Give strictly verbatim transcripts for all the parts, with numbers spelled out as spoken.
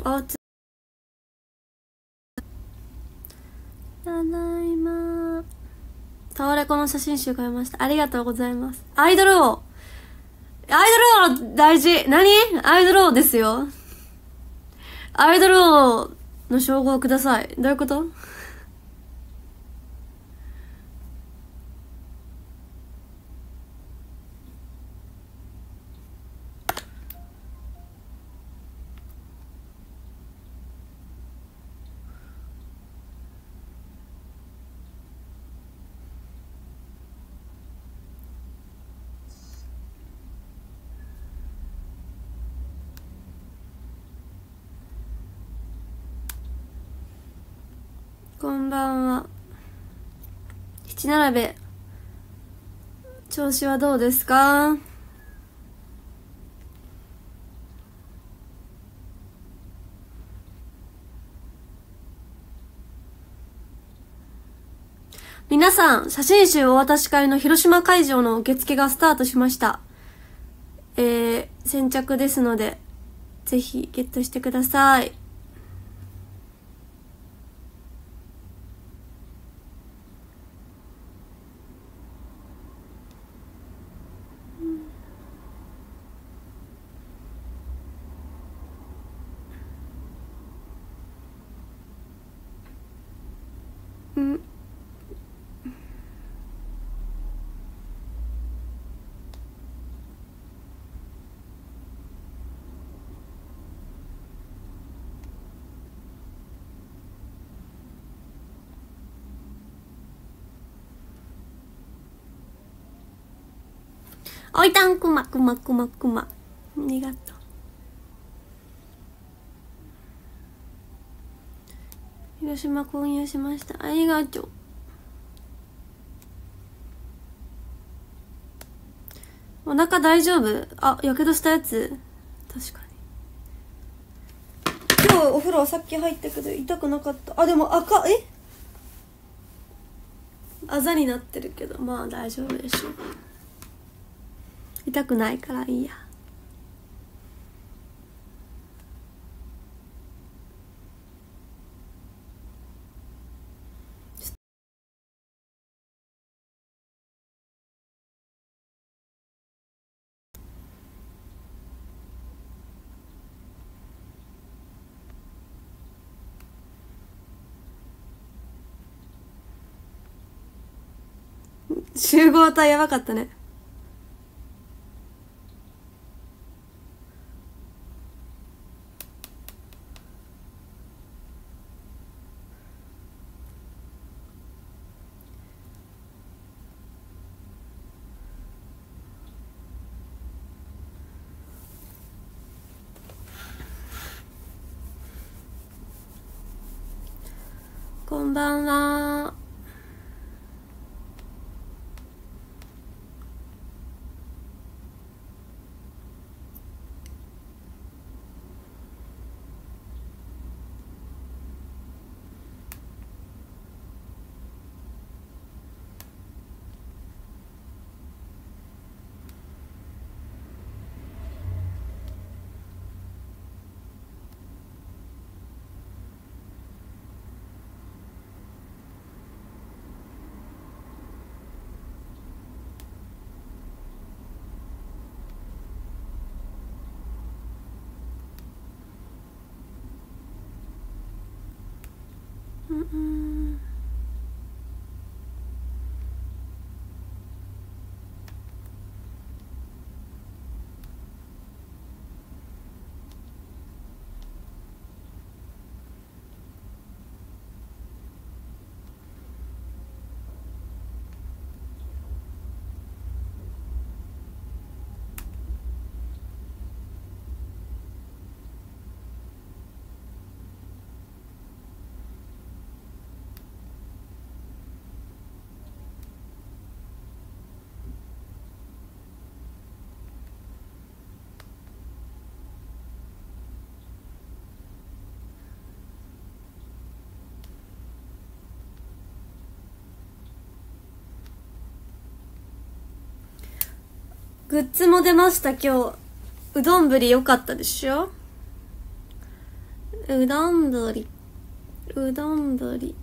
あつただいま。タワレコの写真集買いました。ありがとうございます。アイドル王アイドル王大事。何？アイドル王ですよ。アイドル王の称号ください。どういうこと？こんばんは。七並べ調子はどうですか？皆さん、写真集お渡し会の広島会場の受付がスタートしました。えー、先着ですのでぜひゲットしてください。うん。おいたんくまくまくまくま。ありがとう。広島購入しました。ありがとう。お腹大丈夫？あ、やけどしたやつ。確かに。今日お風呂さっき入ったけど痛くなかった。あ、でも赤、え？あざになってるけど、まあ大丈夫でしょう。痛くないからいいや。集合体やばかったね。こんばんは。うんうん。グッズも出ました今日。うどんぶり良かったでしょ？ うどんぶりうどんぶり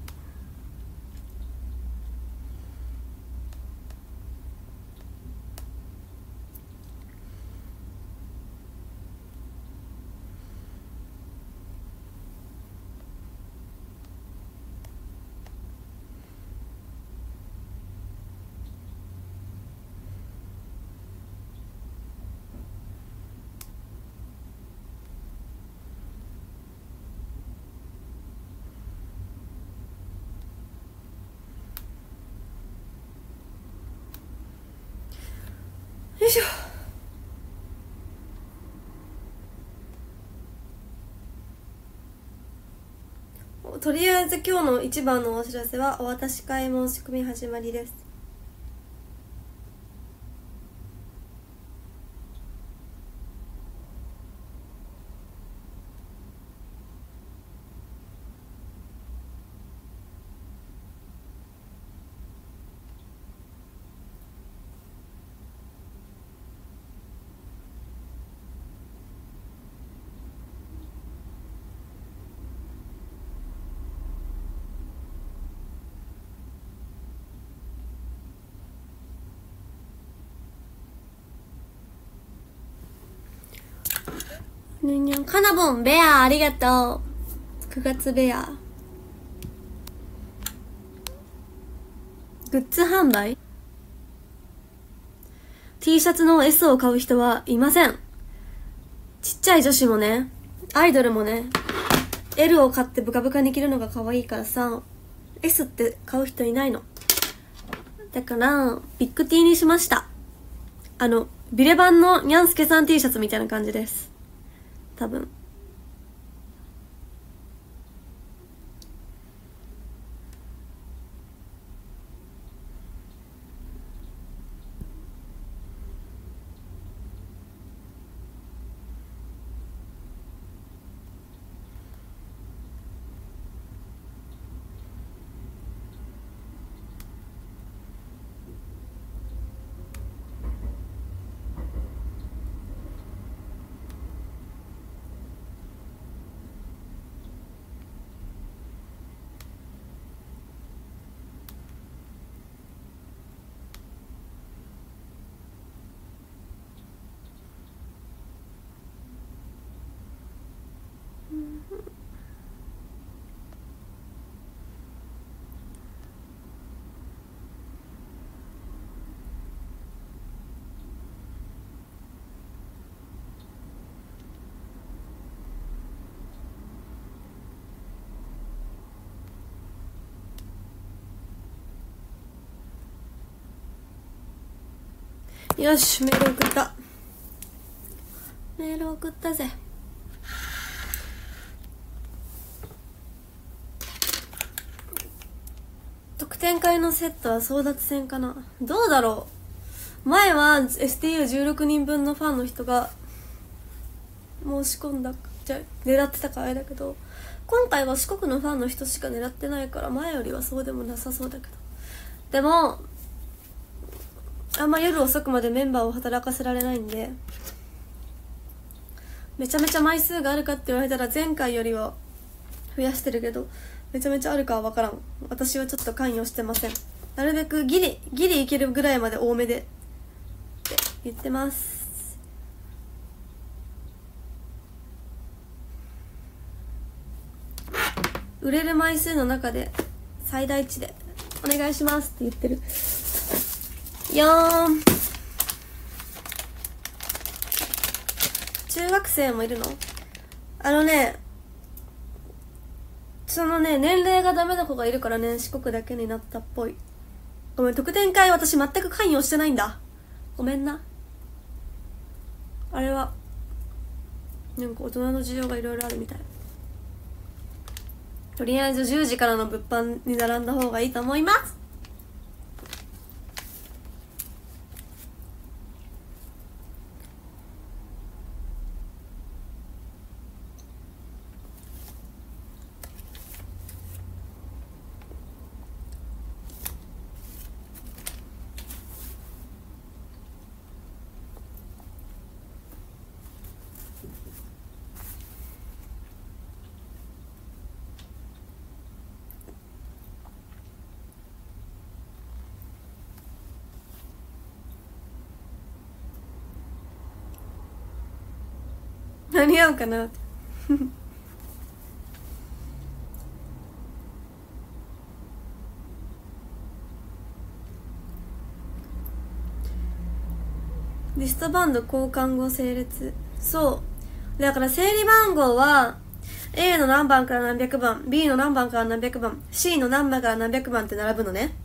よいしょ。とりあえず今日の一番のお知らせはお渡し会申し込み始まりです。にゃんにゃん。かなぼんベアありがとう。くがつベアグッズ販売 T シャツの S を買う人はいません。ちっちゃい女子もね、アイドルもね、 L を買ってブカブカに着るのが可愛いからさ、 S って買う人いないの。だからビッグ T にしました。あのビレバンのにゃんすけさん T シャツみたいな感じです。多分よし、メール送った。メール送ったぜ。特典会のセットは争奪戦かな。どうだろう。前は エスティーユーじゅうろく 人分のファンの人が申し込んだ、じゃ狙ってたからあれだけど、今回は四国のファンの人しか狙ってないから前よりはそうでもなさそうだけど、でもあんま夜遅くまでメンバーを働かせられないんで、めちゃめちゃ枚数があるかって言われたら前回よりは増やしてるけど、めちゃめちゃあるかは分からん。私はちょっと関与してません。なるべくギリギリいけるぐらいまで多めでって言ってます。売れる枚数の中で最大値でお願いしますって言ってるよーん。中学生もいるの？あのね、そのね、年齢がダメな子がいるからね、四国だけになったっぽい。ごめん、特典会私全く関与してないんだ。ごめんな。あれはなんか大人の事情がいろいろあるみたい。とりあえずじゅうじからの物販に並んだ方がいいと思います。 間に合うかなってリストバンド交換後整列。そうだから整理番号は A の何番から何百番、 B の何番から何百番、 C の何番から何百番って並ぶのね。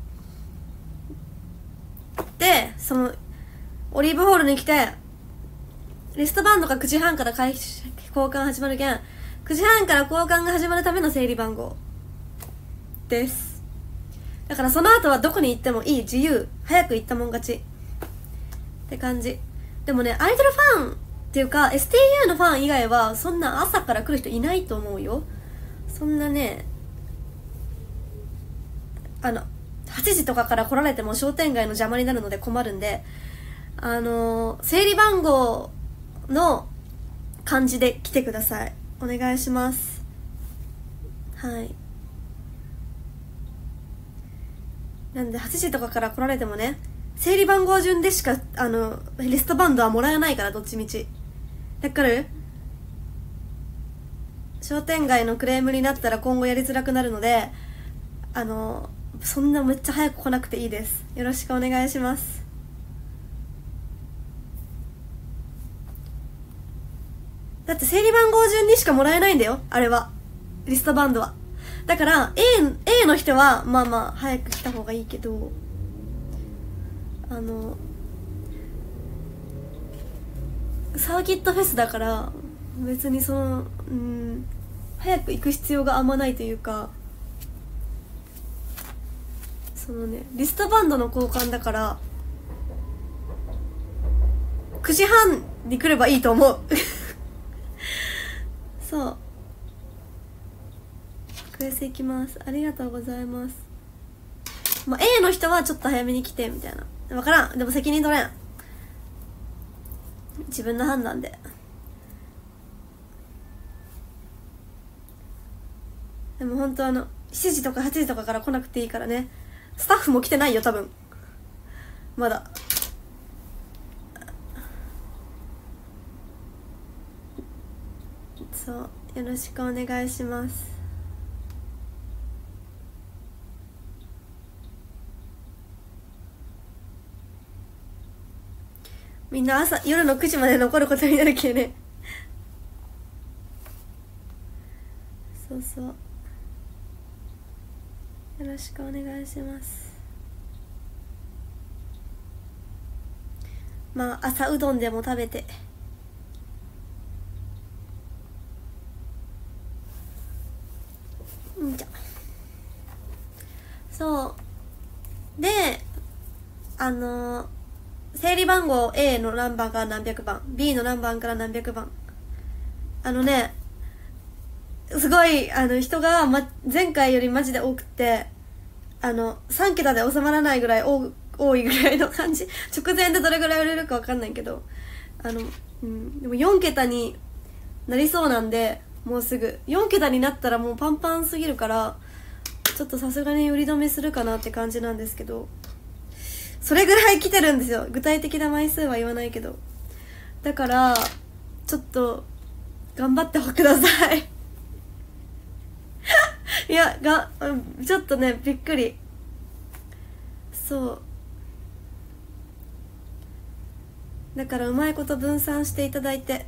でそのオリーブホールに来て、リストバンドがくじはんから交換始まるけん、くじはんから交換が始まるための整理番号です。だからその後はどこに行ってもいい、自由、早く行ったもん勝ちって感じ。でもね、アイドルファンっていうか エスティーユー のファン以外はそんな朝から来る人いないと思うよ。そんなね、あのはちじとかから来られても商店街の邪魔になるので困るんで、あのー、整理番号の感じで来てください。お願いします。はい。なんではちじとかから来られてもね、整理番号順でしかあのリストバンドはもらえないから、どっちみち。だから商店街のクレームになったら今後やりづらくなるので、あのそんなめっちゃ早く来なくていいです。よろしくお願いします。だって整理番号順にしかもらえないんだよ、あれは。リストバンドは。だから A, A の人はまあまあ早く来た方がいいけど、あのサーキットフェスだから別にその、うん、早く行く必要があんまないというか、そのね、リストバンドの交換だからくじはんに来ればいいと思うそう、クエス行きます。ありがとうございます。まあ、A の人はちょっと早めに来てみたいな、分からん。でも責任取れん、自分の判断で。でも本当あのしちじとかはちじとかから来なくていいからね。スタッフも来てないよ多分まだ。そう、よろしくお願いします。みんな朝夜のくじまで残ることになるけねそうそう、よろしくお願いします。まあ朝うどんでも食べて。うんじゃそうで、あのー、整理番号 A の何番から何百番、 B の何番から何百番、あのねすごいあの人が、ま、前回よりマジで多くて、あのさん桁で収まらないぐらい多多いぐらいの感じ。直前でどれぐらい売れるか分かんないけど、あの、うん、でもよん桁になりそうなんで、もうすぐよん桁になったらもうパンパンすぎるから、ちょっとさすがに売り止めするかなって感じなんですけど、それぐらい来てるんですよ。具体的な枚数は言わないけど。だからちょっと頑張ってくださいいやがちょっとねびっくり。そうだからうまいこと分散していただいて。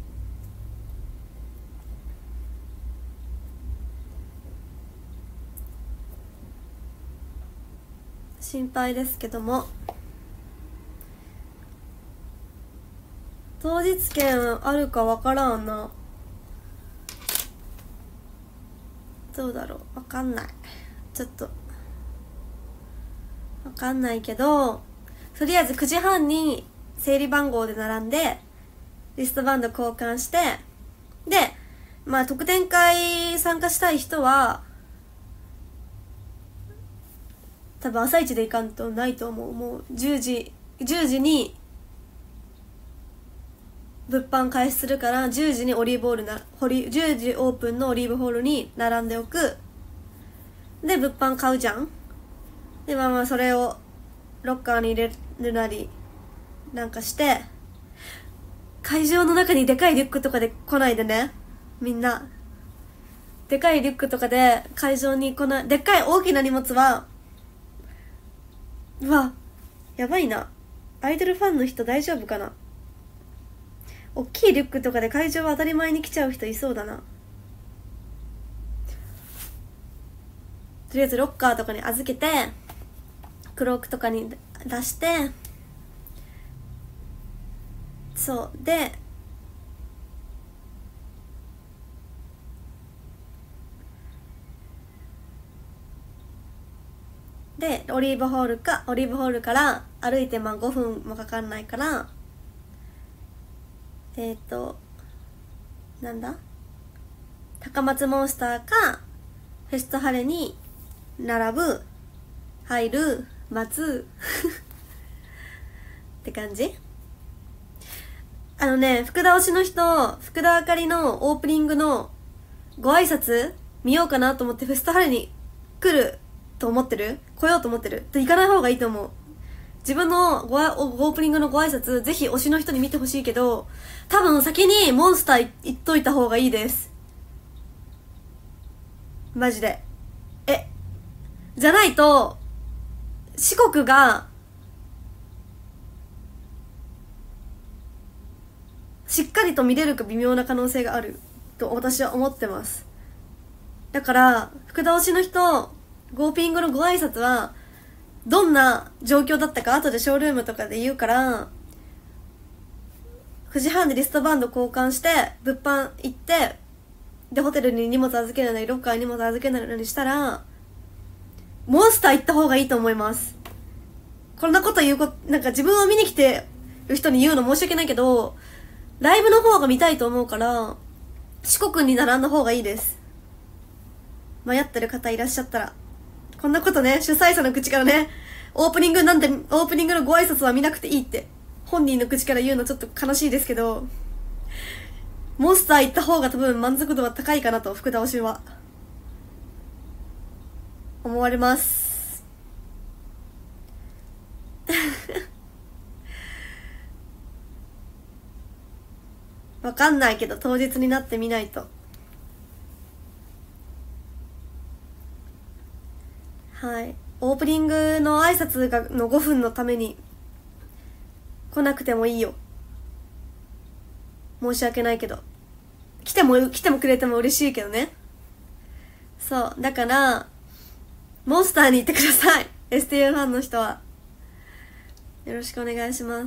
心配ですけども、当日券あるかわからんな。どうだろう、わかんない。ちょっとわかんないけど、とりあえずくじはんに整理番号で並んでリストバンド交換して、でまあ特典会参加したい人は多分朝一で行かんとないと思う。もうじゅうじじゅうじに物販開始するから、じゅうじにオリーブホールなじゅうじオープンのオリーブホールに並んでおく。で物販買うじゃん。でまあまあそれをロッカーに入れるなりなんかして、 会場の中にでかいリュックとかで来ないでね、みんな。でかいリュックとかで会場に来ない。でっかい大きな荷物は、うわ、やばいな。アイドルファンの人大丈夫かな。大きいリュックとかで会場は当たり前に来ちゃう人いそうだな。とりあえずロッカーとかに預けて、クロークとかに出して、そうで、でオリーブホールかオリーブホールから歩いてまあごふんもかかんないから、えっ、ー、となんだ高松モンスターかフェストハレに並ぶ、入る、待つって感じ。あのね、福田推しの人、福田あかりのオープニングのご挨拶見ようかなと思ってフェストハレに来ると思ってる？来ようと思ってる？行かない方がいいと思う。自分のごオープニングのご挨拶ぜひ推しの人に見てほしいけど、多分先にモンスター行っといた方がいいです。マジで。え、じゃないと四国がしっかりと見れるか微妙な可能性があると私は思ってます。だから福田推しの人、ゴーピングのご挨拶はどんな状況だったか後でショールームとかで言うから、くじはんでリストバンド交換して物販行って、でホテルに荷物預けるなりロッカーに荷物預けるなりしたらモンスター行った方がいいと思います。こんなこと言うこなんか自分を見に来てる人に言うの申し訳ないけど、ライブの方が見たいと思うから四国に並んだ方がいいです。迷ってる方いらっしゃったら。こんなことね、主催者の口からね、オープニングなんて、オープニングのご挨拶は見なくていいって本人の口から言うのちょっと悲しいですけど、モンスター行った方が多分満足度は高いかなと福田推しは思われますわかんないけど当日になってみないと。はい、オープニングの挨拶がのごふんのために来なくてもいいよ。申し訳ないけど、来ても来てもくれても嬉しいけどね。そうだからモンスターに行ってください。 エスティーユー ファンの人はよろしくお願いします。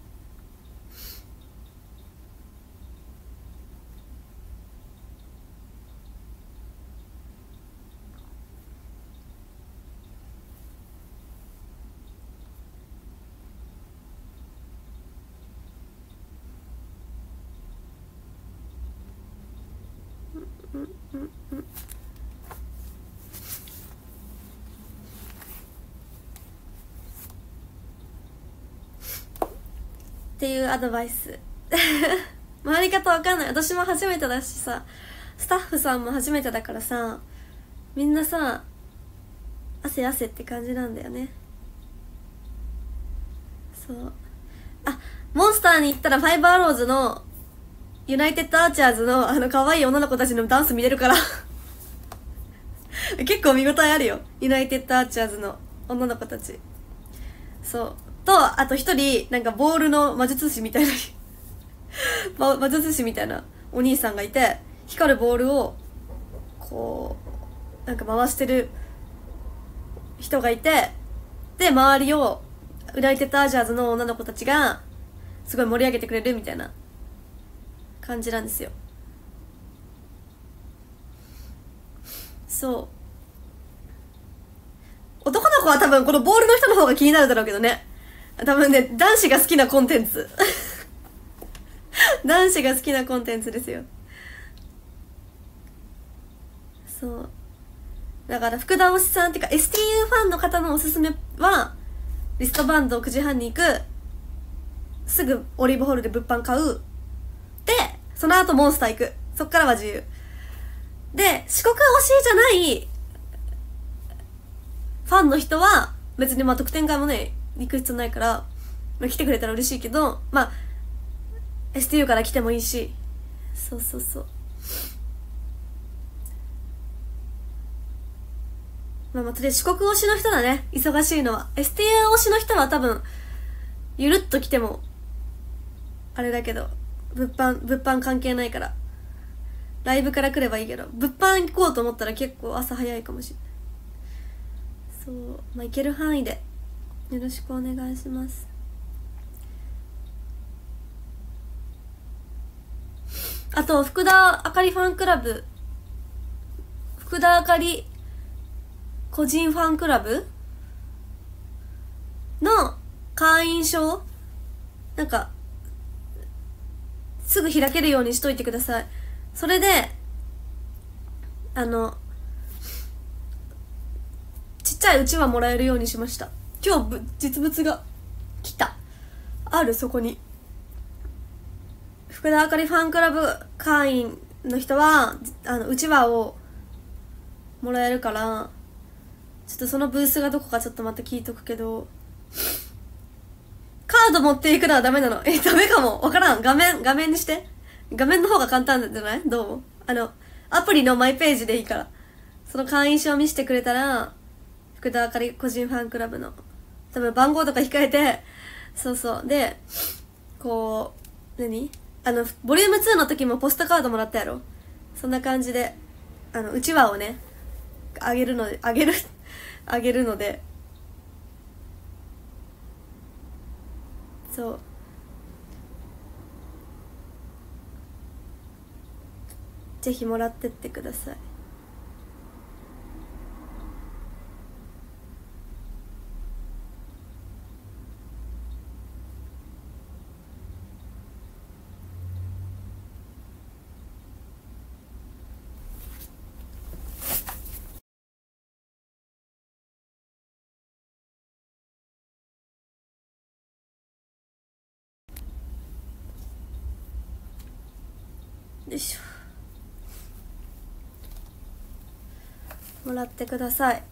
っていうアドバイス回り方わかんない。私も初めてだしさ、スタッフさんも初めてだからさ、みんなさ汗汗って感じなんだよね。そう、あ、モンスターに行ったらファイブアローズのユナイテッドアーチャーズのあの可愛い女の子たちのダンス見れるから結構見応えあるよ、ユナイテッドアーチャーズの女の子たち。そうと、あと一人なんかボールの魔術師みたいな魔術師みたいなお兄さんがいて、光るボールをこうなんか回してる人がいて、で周りをユナイテッドアーチャーズの女の子たちがすごい盛り上げてくれるみたいな感じなんですよ。そう、男の子は多分このボールの人の方が気になるだろうけどね。多分ね、男子が好きなコンテンツ男子が好きなコンテンツですよ。そうだから福田推しさんっていうか エスティーユー ファンの方のおすすめは、リストバンドくじはんに行く、すぐオリーブホールで物販買う、でその後モンスター行く、そっからは自由で、四国推しじゃないファンの人は別にまあ特典会もね行く必要ないから、まあ、来てくれたら嬉しいけど、まあエスティーユー から来てもいいし、そうそうそう。まあまあとりあえず四国推しの人だね、忙しいのは。 エスティーユー 推しの人は多分ゆるっと来てもあれだけど、物販物販関係ないからライブから来ればいいけど、物販行こうと思ったら結構朝早いかもしれない。そう、まあ行ける範囲でよろしくお願いします。あと福田あかりファンクラブ、福田あかり個人ファンクラブの会員証、なんかすぐ開けるようにしといてください。それであのちっちゃいうちわもらえるようにしました。今日実物が来た、ある、そこに。福田あかりファンクラブ会員の人はあのうちわをもらえるから、ちょっとそのブースがどこかちょっとまた聞いとくけど、カード持っていくのはダメなの。え、ダメかも。わからん。画面、画面にして。画面の方が簡単じゃない？どうも。あの、アプリのマイページでいいから。その会員証見せてくれたら、福田あかり個人ファンクラブの、多分番号とか控えて、そうそう。で、こう、何？あの、ボリュームツーの時もポストカードもらったやろ？そんな感じで、あの、うちわをね、あげるので、あげる、あげるので、そう。ぜひもらってってください。よいしょ、もらってください。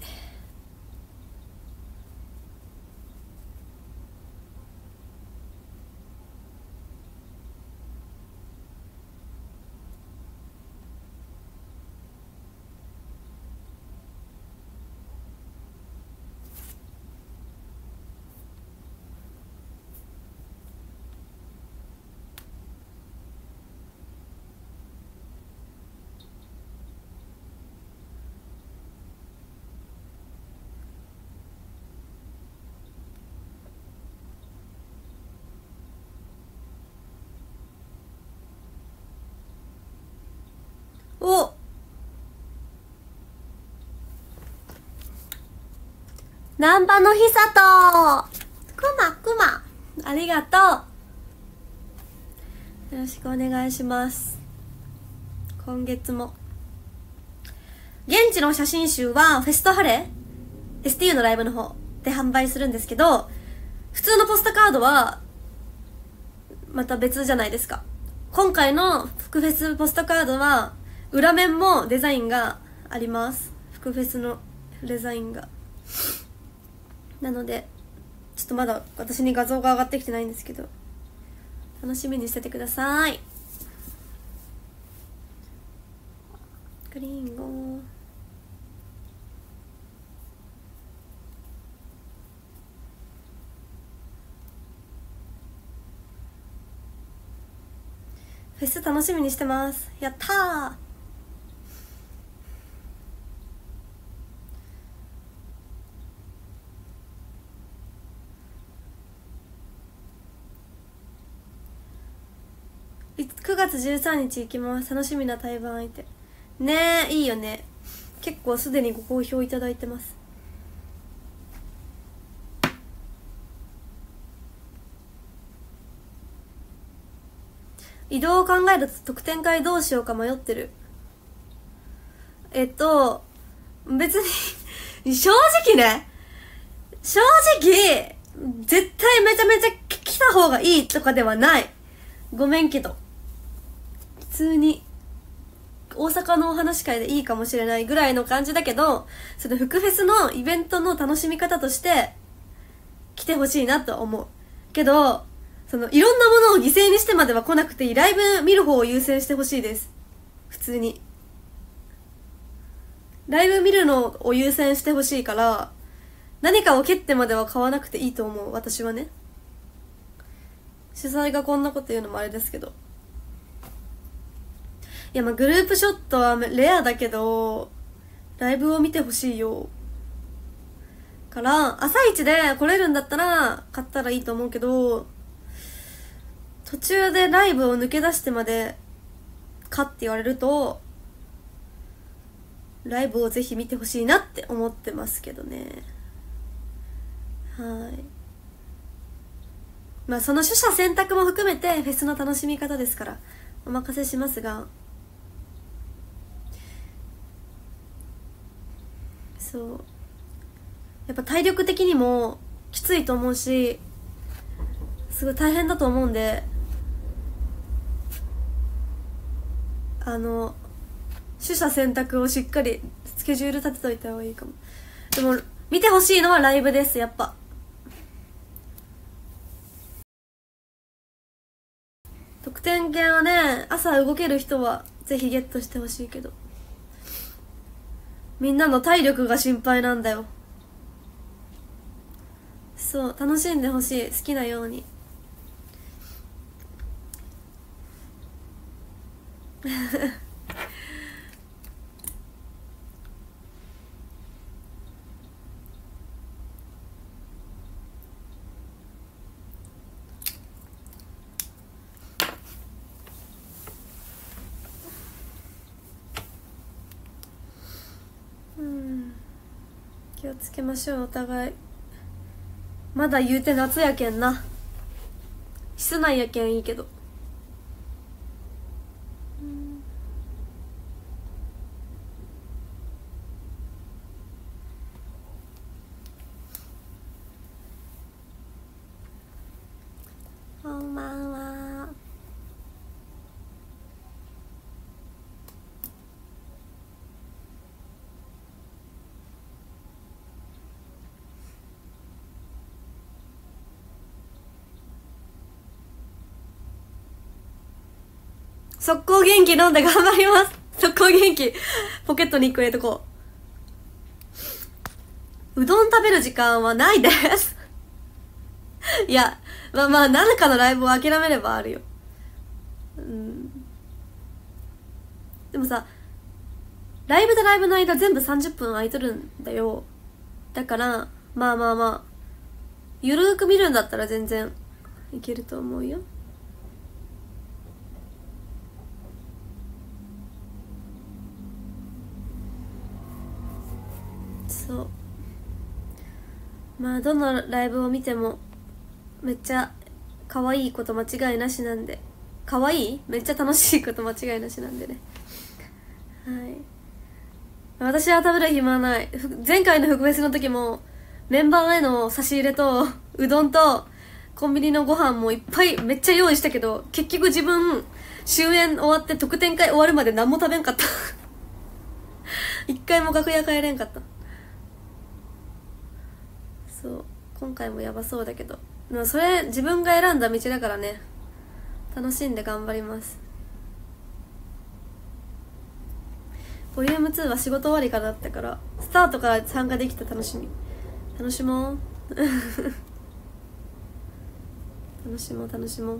お、ナンパのひさとくまくま、ありがとう。よろしくお願いします。今月も現地の写真集はフェストハレ エスティーユー のライブの方で販売するんですけど、普通のポストカードはまた別じゃないですか。今回の福フェスポストカードは裏面もデザインがあります。福フェスのデザインが。なのでちょっとまだ私に画像が上がってきてないんですけど、楽しみにしててください。グリーンゴー、フェス楽しみにしてます。やったー。くがつじゅうさんにち行きます。楽しみな対バン相手ねえ、いいよね。結構すでにご好評いただいてます。移動を考えると特典会どうしようか迷ってる。えっと別に正直ね、正直絶対めちゃめちゃ来た方がいいとかではない。ごめんけど、普通に大阪のお話し会でいいかもしれないぐらいの感じだけど、その福フェスのイベントの楽しみ方として来てほしいなと思うけど、 そのいろんなものを犠牲にしてまでは来なくていい。ライブ見る方を優先してほしいです。普通にライブ見るのを優先してほしいから、何かを蹴ってまでは買わなくていいと思う。私はね、主催がこんなこと言うのもあれですけど、いやまあグループショットはレアだけどライブを見てほしいよ。から朝一で来れるんだったら買ったらいいと思うけど、途中でライブを抜け出してまで買って言われると、ライブをぜひ見てほしいなって思ってますけどね。はい。まあその取捨選択も含めてフェスの楽しみ方ですからお任せしますが、そうやっぱ体力的にもきついと思うし、すごい大変だと思うんで、あの取捨選択をしっかりスケジュール立てといた方がいいかも。でも見てほしいのはライブです。やっぱ得点券はね、朝動ける人はぜひゲットしてほしいけど、みんなの体力が心配なんだよ。そう、楽しんでほしい、好きなようにうん、気をつけましょうお互い。まだ言うて夏やけんな、室内やけんいいけど、うん、こんばんは。速攻元気飲んで頑張ります。速攻元気ポケットにいっこ入れとこう。うどん食べる時間はないですいやまあまあ何かのライブを諦めればあるよ。うん、でもさ、ライブとライブの間全部さんじゅっぷん空いとるんだよ。だからまあまあまあゆるーく見るんだったら全然いけると思うよ。そう、まあどのライブを見てもめっちゃ可愛いこと間違いなしなんで、可愛いめっちゃ楽しいこと間違いなしなんでね。はい、私は食べる暇はない。前回の福フェスの時もメンバーへの差し入れとうどんとコンビニのご飯もいっぱいめっちゃ用意したけど、結局自分終演終わって特典会終わるまで何も食べんかった一回も楽屋帰れんかった。そう、今回もやばそうだけど、でもそれ自分が選んだ道だからね、楽しんで頑張ります。ボリュームツーは仕事終わりからだったから、スタートから参加できた楽しみ楽しもう楽しもう楽しもう。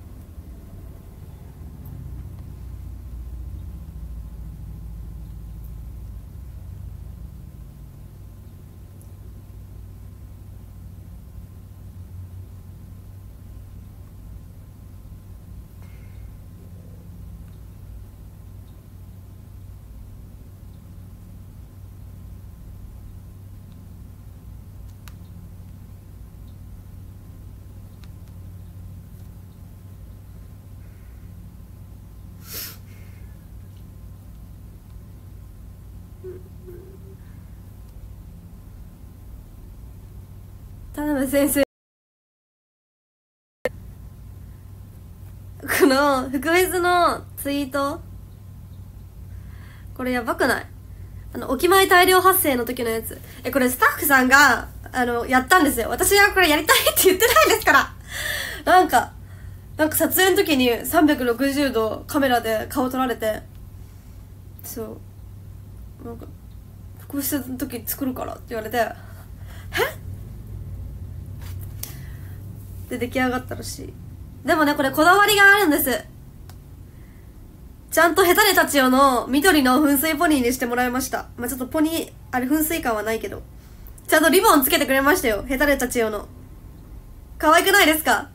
田辺先生、この福フェスのツイート、これやばくない？あの、お決まり大量発生の時のやつ。え、これスタッフさんが、あの、やったんですよ。私がこれやりたいって言ってないですから。 なんかなんか撮影の時にさんびゃくろくじゅうどカメラで顔撮られて、そうなんか副室の時作るからって言われて、えで出来上がったらしい。でもね、これこだわりがあるんです。ちゃんとヘタレタチオの緑の噴水ポニーにしてもらいました。まあ、ちょっとポニーあれ噴水感はないけど、ちゃんとリボンつけてくれましたよ、ヘタレタチオの。可愛くないですか？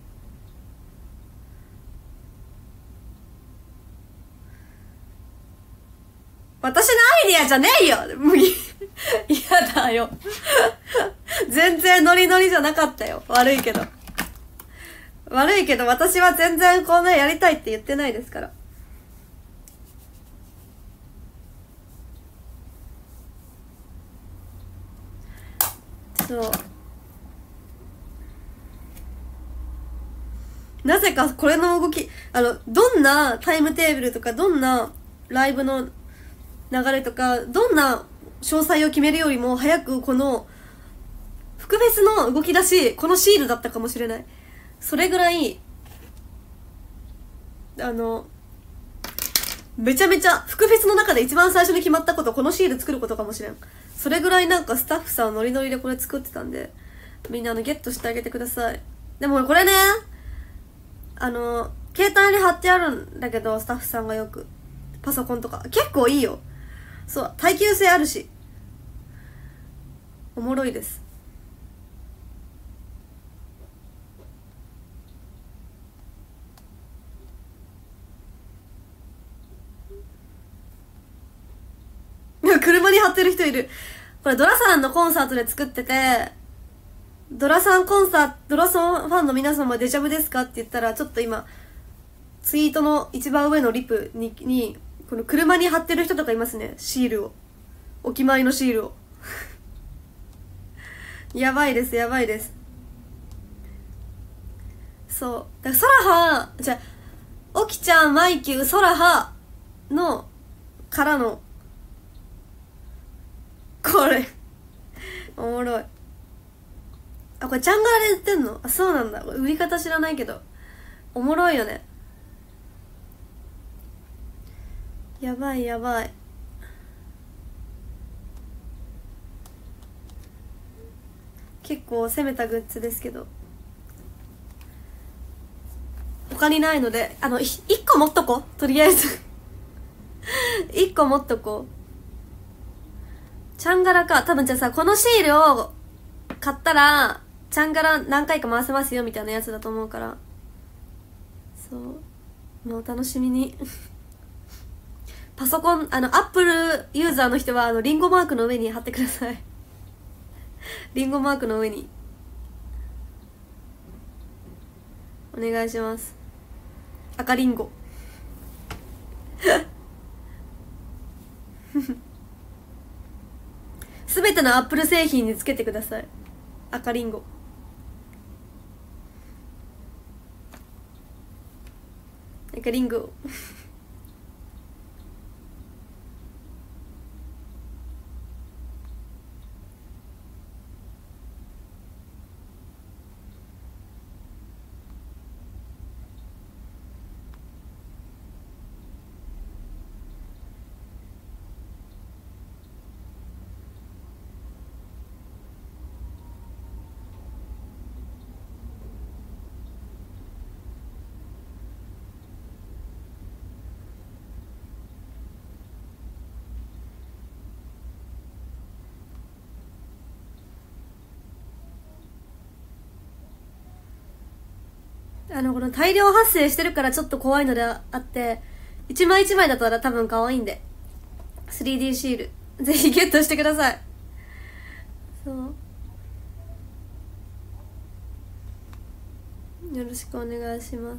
私のアイディアじゃねえよもう嫌だよ全然ノリノリじゃなかったよ。悪いけど悪いけど私は全然こんなやりたいって言ってないですから。そうなぜかこれの動き、あのどんなタイムテーブルとかどんなライブの流れとかどんな詳細を決めるよりも早くこの福フェスの動き出し、このシールだったかもしれない。それぐらいあのめちゃめちゃ福フェスの中で一番最初に決まったこと、このシール作ることかもしれん。それぐらいなんかスタッフさんノリノリでこれ作ってたんで、みんなあのゲットしてあげてください。でもこれね、あの携帯に貼ってあるんだけど、スタッフさんがよくパソコンとか結構いいよ。そう、耐久性あるしおもろいです。車に貼ってる人いる。これドラさんのコンサートで作ってて、ドラさんコンサート、ドラソンファンの皆様デジャブですかって言ったら、ちょっと今ツイートの一番上のリプににこの車に貼ってる人とかいますね、シールを、お決まりのシールをやばいですやばいです。そうだからソラハじゃあオキちゃんマイキューソラハのからのこれおもろい。あ、これチャンガラで売ってんの？あ、そうなんだ。売り方知らないけどおもろいよね。やばいやばい。結構攻めたグッズですけど他にないので、あのいっこ持っとこう、とりあえずいっこ持っとこう。チャンガラか。多分じゃあさ、このシールを買ったらチャンガラ何回か回せますよみたいなやつだと思うから、そうもうお楽しみにパソコン、あのアップルユーザーの人はあのリンゴマークの上に貼ってくださいリンゴマークの上にお願いします。赤リンゴすべてのアップル製品につけてください。赤リンゴ赤リンゴあのこの大量発生してるからちょっと怖いのであって一枚一枚だったら多分可愛いんで スリーディー シールぜひゲットしてください。そうよろしくお願いします。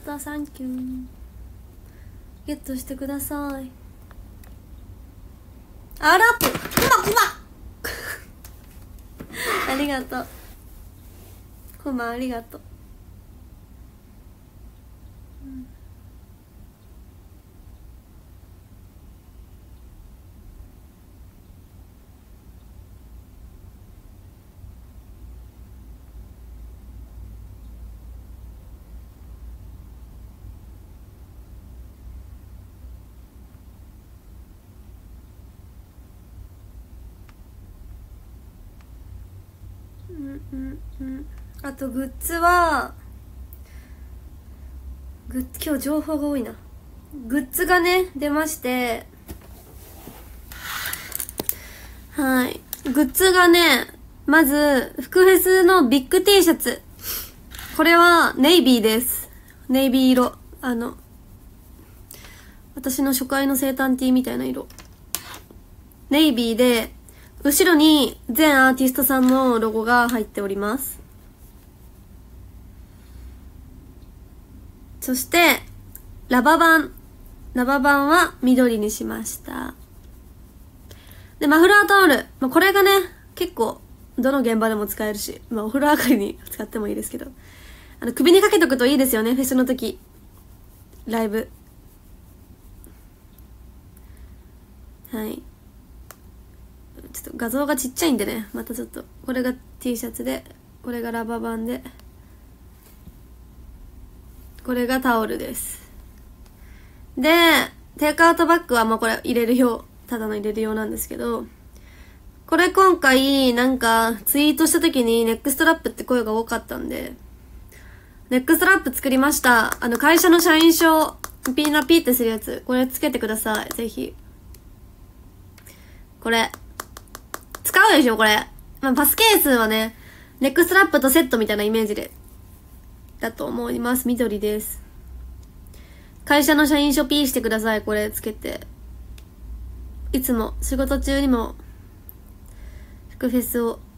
た、サンキュー。ゲットしてください。あらっぷ、クマクマありがとう。クマありがとう。うんうんうん。あとグッズはグッ今日情報が多いな。グッズがね出まして、はい、グッズがね、まず福フェスのビッグ T シャツ、これはネイビーです。ネイビー色、あの私の初回の生誕 T みたいな色、ネイビーで後ろに全アーティストさんのロゴが入っております。そしてラバ版、ラバ版は緑にしました。でマフラータオル、まあ、これがね結構どの現場でも使えるし、まあ、お風呂上がりに使ってもいいですけど、あの首にかけとくといいですよね、フェスの時、ライブ。はい、ちょっと画像がちっちゃいんでね、またちょっとこれが T シャツで、これがラバー版で、これがタオルです。でテイクアウトバッグはもうこれ入れる用、ただの入れる用なんですけど、これ今回なんかツイートした時にネックストラップって声が多かったんで、ネックストラップ作りました。あの会社の社員証ピーナピーってするやつ、これつけてください、ぜひ。これ使うでしょこれ、まあ、パスケースはねネックストラップとセットみたいなイメージでだと思います。緑です。会社の社員証ピーしてください、これつけて。いつも仕事中にも福フェスを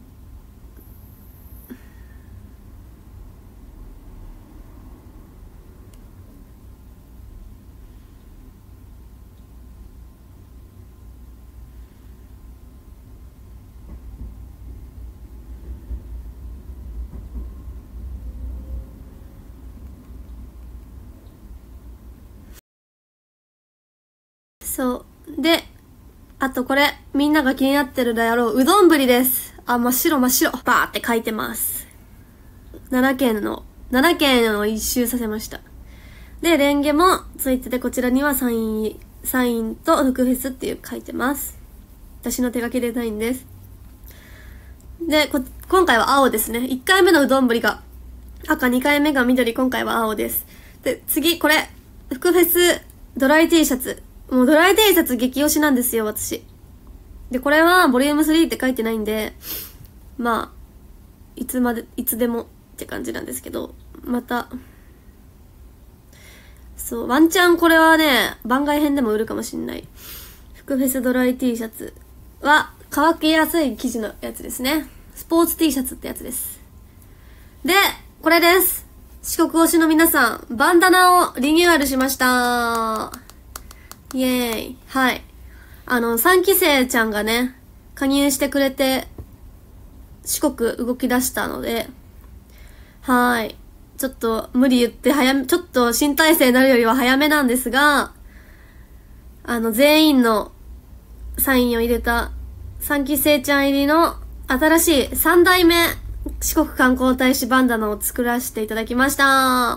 そうで、あとこれみんなが気になってるであろううどんぶりです。あ、真っ白真っ白バーって書いてます。奈良県の奈良県を一周させました。でレンゲもついてて、こちらにはサインサインと福フェスっていう書いてます。私の手書きデザインです。でこ今回は青ですね。いっかいめのうどんぶりが赤、にかいめが緑、今回は青です。で次これ福フェスドライ T シャツ、もうドライ T シャツ激推しなんですよ私。でこれはボリュームスリーって書いてないんで、まあいつまでいつでもって感じなんですけど、またそうワンチャンこれはね番外編でも売るかもしんない。福フェスドライ T シャツは乾きやすい生地のやつですね。スポーツ T シャツってやつです。でこれです。四国推しの皆さん、バンダナをリニューアルしました。イエーイ。はい。あの、さんき生ちゃんがね、加入してくれて、四国動き出したので、はい。ちょっと無理言って早め、ちょっと新体制になるよりは早めなんですが、あの、全員のサインを入れたさんき生ちゃん入りの新しいさん代目四国観光大使バンダナを作らせていただきました。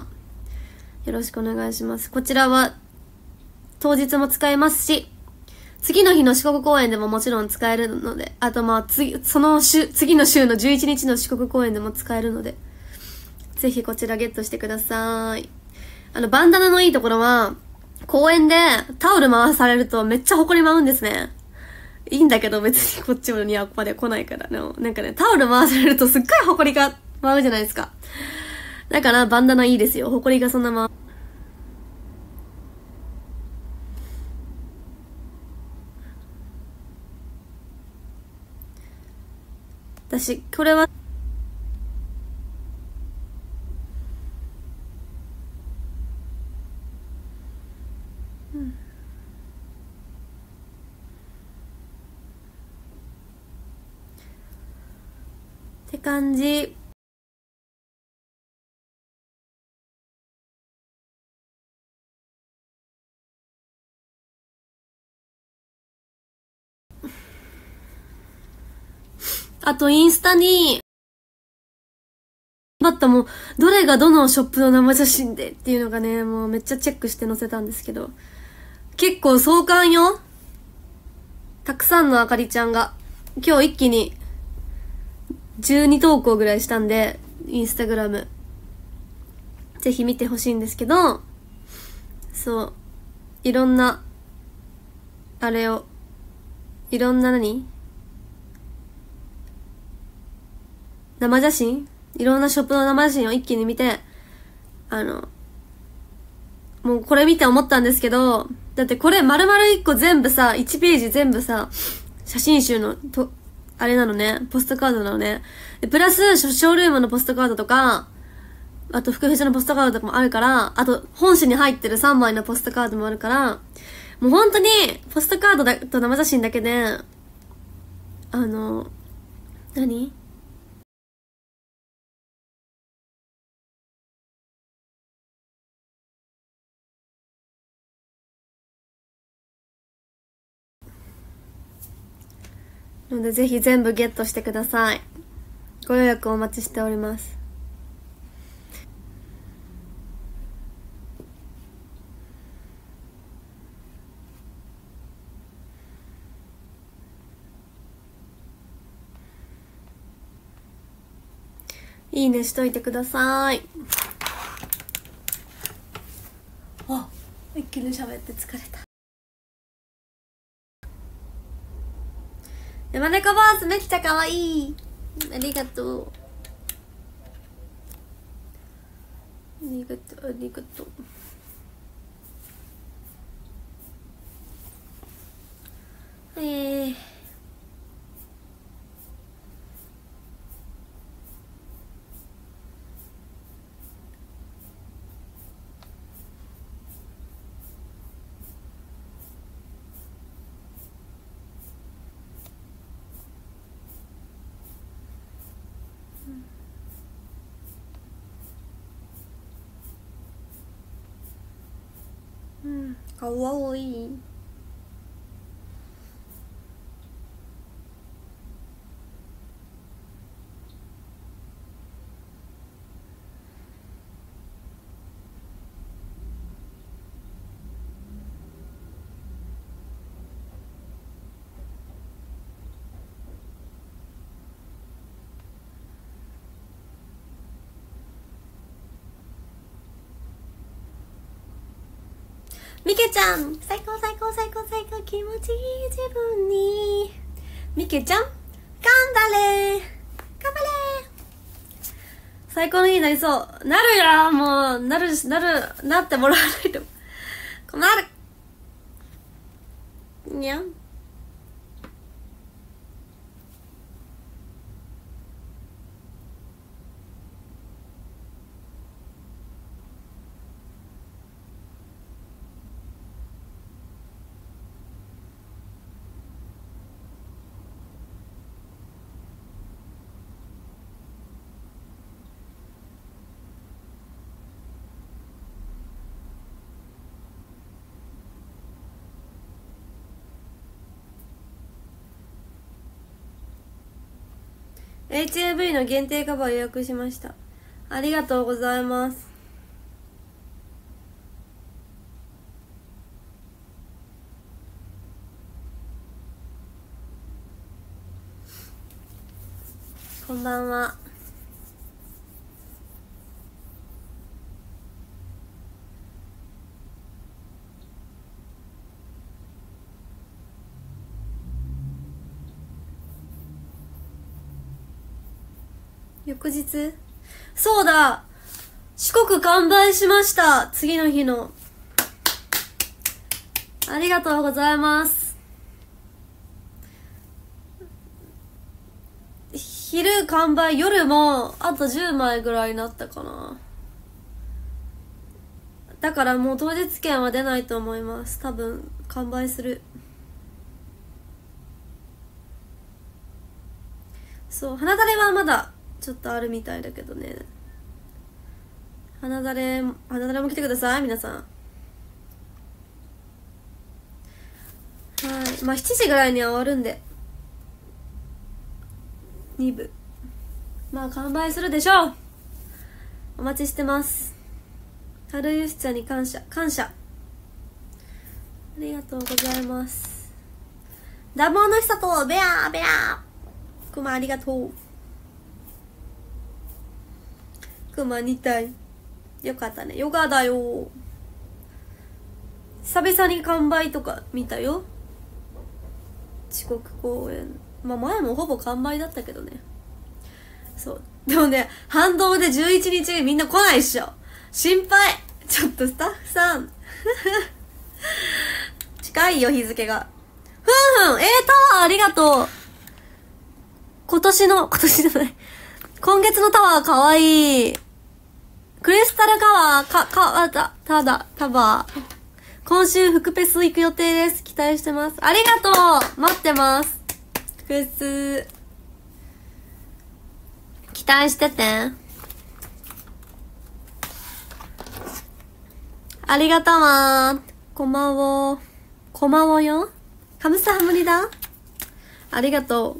よろしくお願いします。こちらは当日も使えますし、次の日の四国公演でももちろん使えるので、あとまあ次、その週、次の週のじゅういちにちの四国公演でも使えるので、ぜひこちらゲットしてください。あの、バンダナのいいところは、公演でタオル回されるとめっちゃ埃舞うんですね。いいんだけど別にこっちにはここまで来ないからね。なんかね、タオル回されるとすっごい埃が舞うじゃないですか。だからバンダナいいですよ。埃がそんな舞う。私、これは、 感じ。あとインスタにバッタもどれがどのショップの生写真でっていうのがね、もうめっちゃチェックして載せたんですけど、結構壮観よ。たくさんのあかりちゃんが今日一気にじゅうに投稿ぐらいしたんで、インスタグラムぜひ見てほしいんですけど、そういろんなあれをいろんな何生写真いろんなショップの生写真を一気に見て、あのもうこれ見て思ったんですけど、だってこれ丸々一個全部さ、いちページ全部さ、写真集のとあれなのね、ポストカードなのね。でプラスショールームのポストカードとか、あと福フェスのポストカードとかもあるから、あと本誌に入ってるさんまいのポストカードもあるから、もう本当にポストカードだと生写真だけで、あの何のでぜひ全部ゲットしてください。ご予約お待ちしております。いいねしといてください。あ、一気に喋って疲れた。山猫ボースめっちゃ可愛い。ありがとう。ありがとう、ありがとう。えー。うん、かわいい。みけちゃん最高最高最高最高、気持ちいい自分に。みけちゃん頑張れ頑張れ。最高の日になりそう。なるよ、もうなるなるなってもらわないと困るにゃん。エイチエーブイ の限定カバー予約しました。ありがとうございます。こんばんは。翌日、そうだ、四国完売しました。次の日の。ありがとうございます。昼完売、夜もあとじゅうまいぐらいになったかな。だからもう当日券は出ないと思います。多分完売する。そう、花垂れはまだちょっとあるみたいだけどね。花だれ花だれも来てください皆さん。はい、まあしちじぐらいには終わるんでに部まあ完売するでしょう。お待ちしてます。春ゆしちゃんに感謝感謝、ありがとうございます。ダボの久とベアベアクマありがとう。クマに体よかったね。ヨガだよ。久々に完売とか見たよ。遅刻公演。まあ前もほぼ完売だったけどね。そう。でもね、反動でじゅういちにちみんな来ないっしょ。心配。ちょっとスタッフさん。近いよ日付が。ふんふん、えータワーありがとう。今年の、今年じゃない。今月のタワーかわいい。クリスタルカワー、か、か、た、ただ、タワー。今週、福ペス行く予定です。期待してます。ありがとう待ってます。福ペス。期待してて。ありがとうわー。こまお。こまおよ。カムサハムリだ。ありがとう。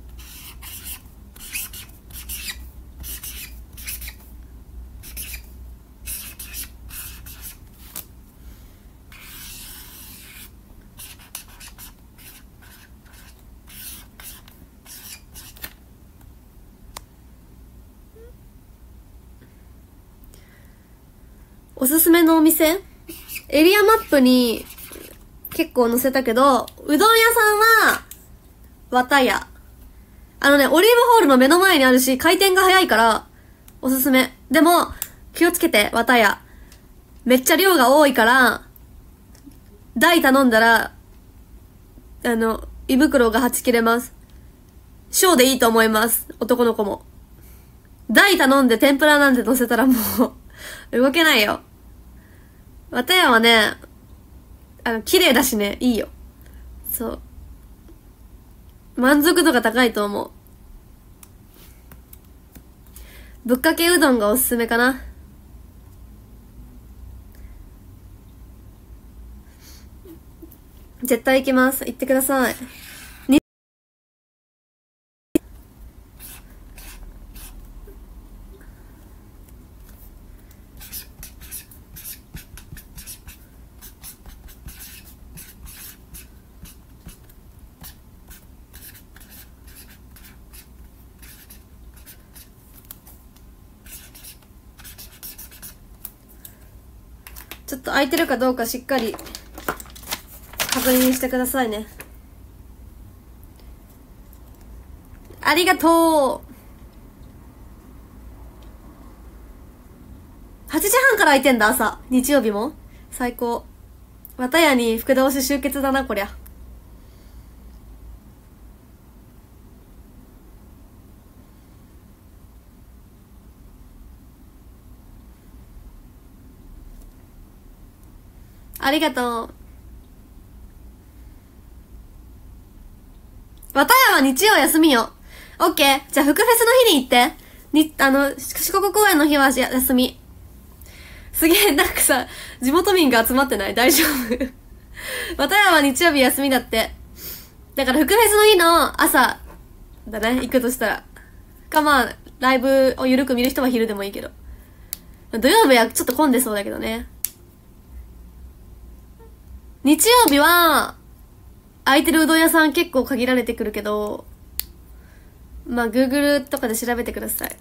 おすすめのお店エリアマップに結構載せたけど、うどん屋さんは、わたや。あのね、オリーブホールの目の前にあるし、回転が早いから、おすすめ。でも、気をつけて、わたや。めっちゃ量が多いから、大頼んだら、あの、胃袋がはち切れます。小でいいと思います。男の子も。大頼んで天ぷらなんて乗せたらもう、動けないよ。わたやはね、あの、綺麗だしね、いいよ。そう。満足度が高いと思う。ぶっかけうどんがおすすめかな。絶対行きます。行ってください。ちょっと空いてるかどうかしっかり確認してくださいね。ありがとう。はちじはんから空いてんだ、朝。日曜日も最高。わたやに福倒し集結だな、こりゃ。ありがとう。わたやは日曜休みよ。オッケー。じゃあ、福フェスの日に行って。に、あの、四国公園の日は休み。すげえ、なんかさ、地元民が集まってない？大丈夫？わたやは日曜日休みだって。だから、福フェスの日の朝、だね、行くとしたら。か、まあ、ライブをゆるく見る人は昼でもいいけど。土曜日はちょっと混んでそうだけどね。日曜日は、空いてるうどん屋さん結構限られてくるけど、まあ、Google とかで調べてください。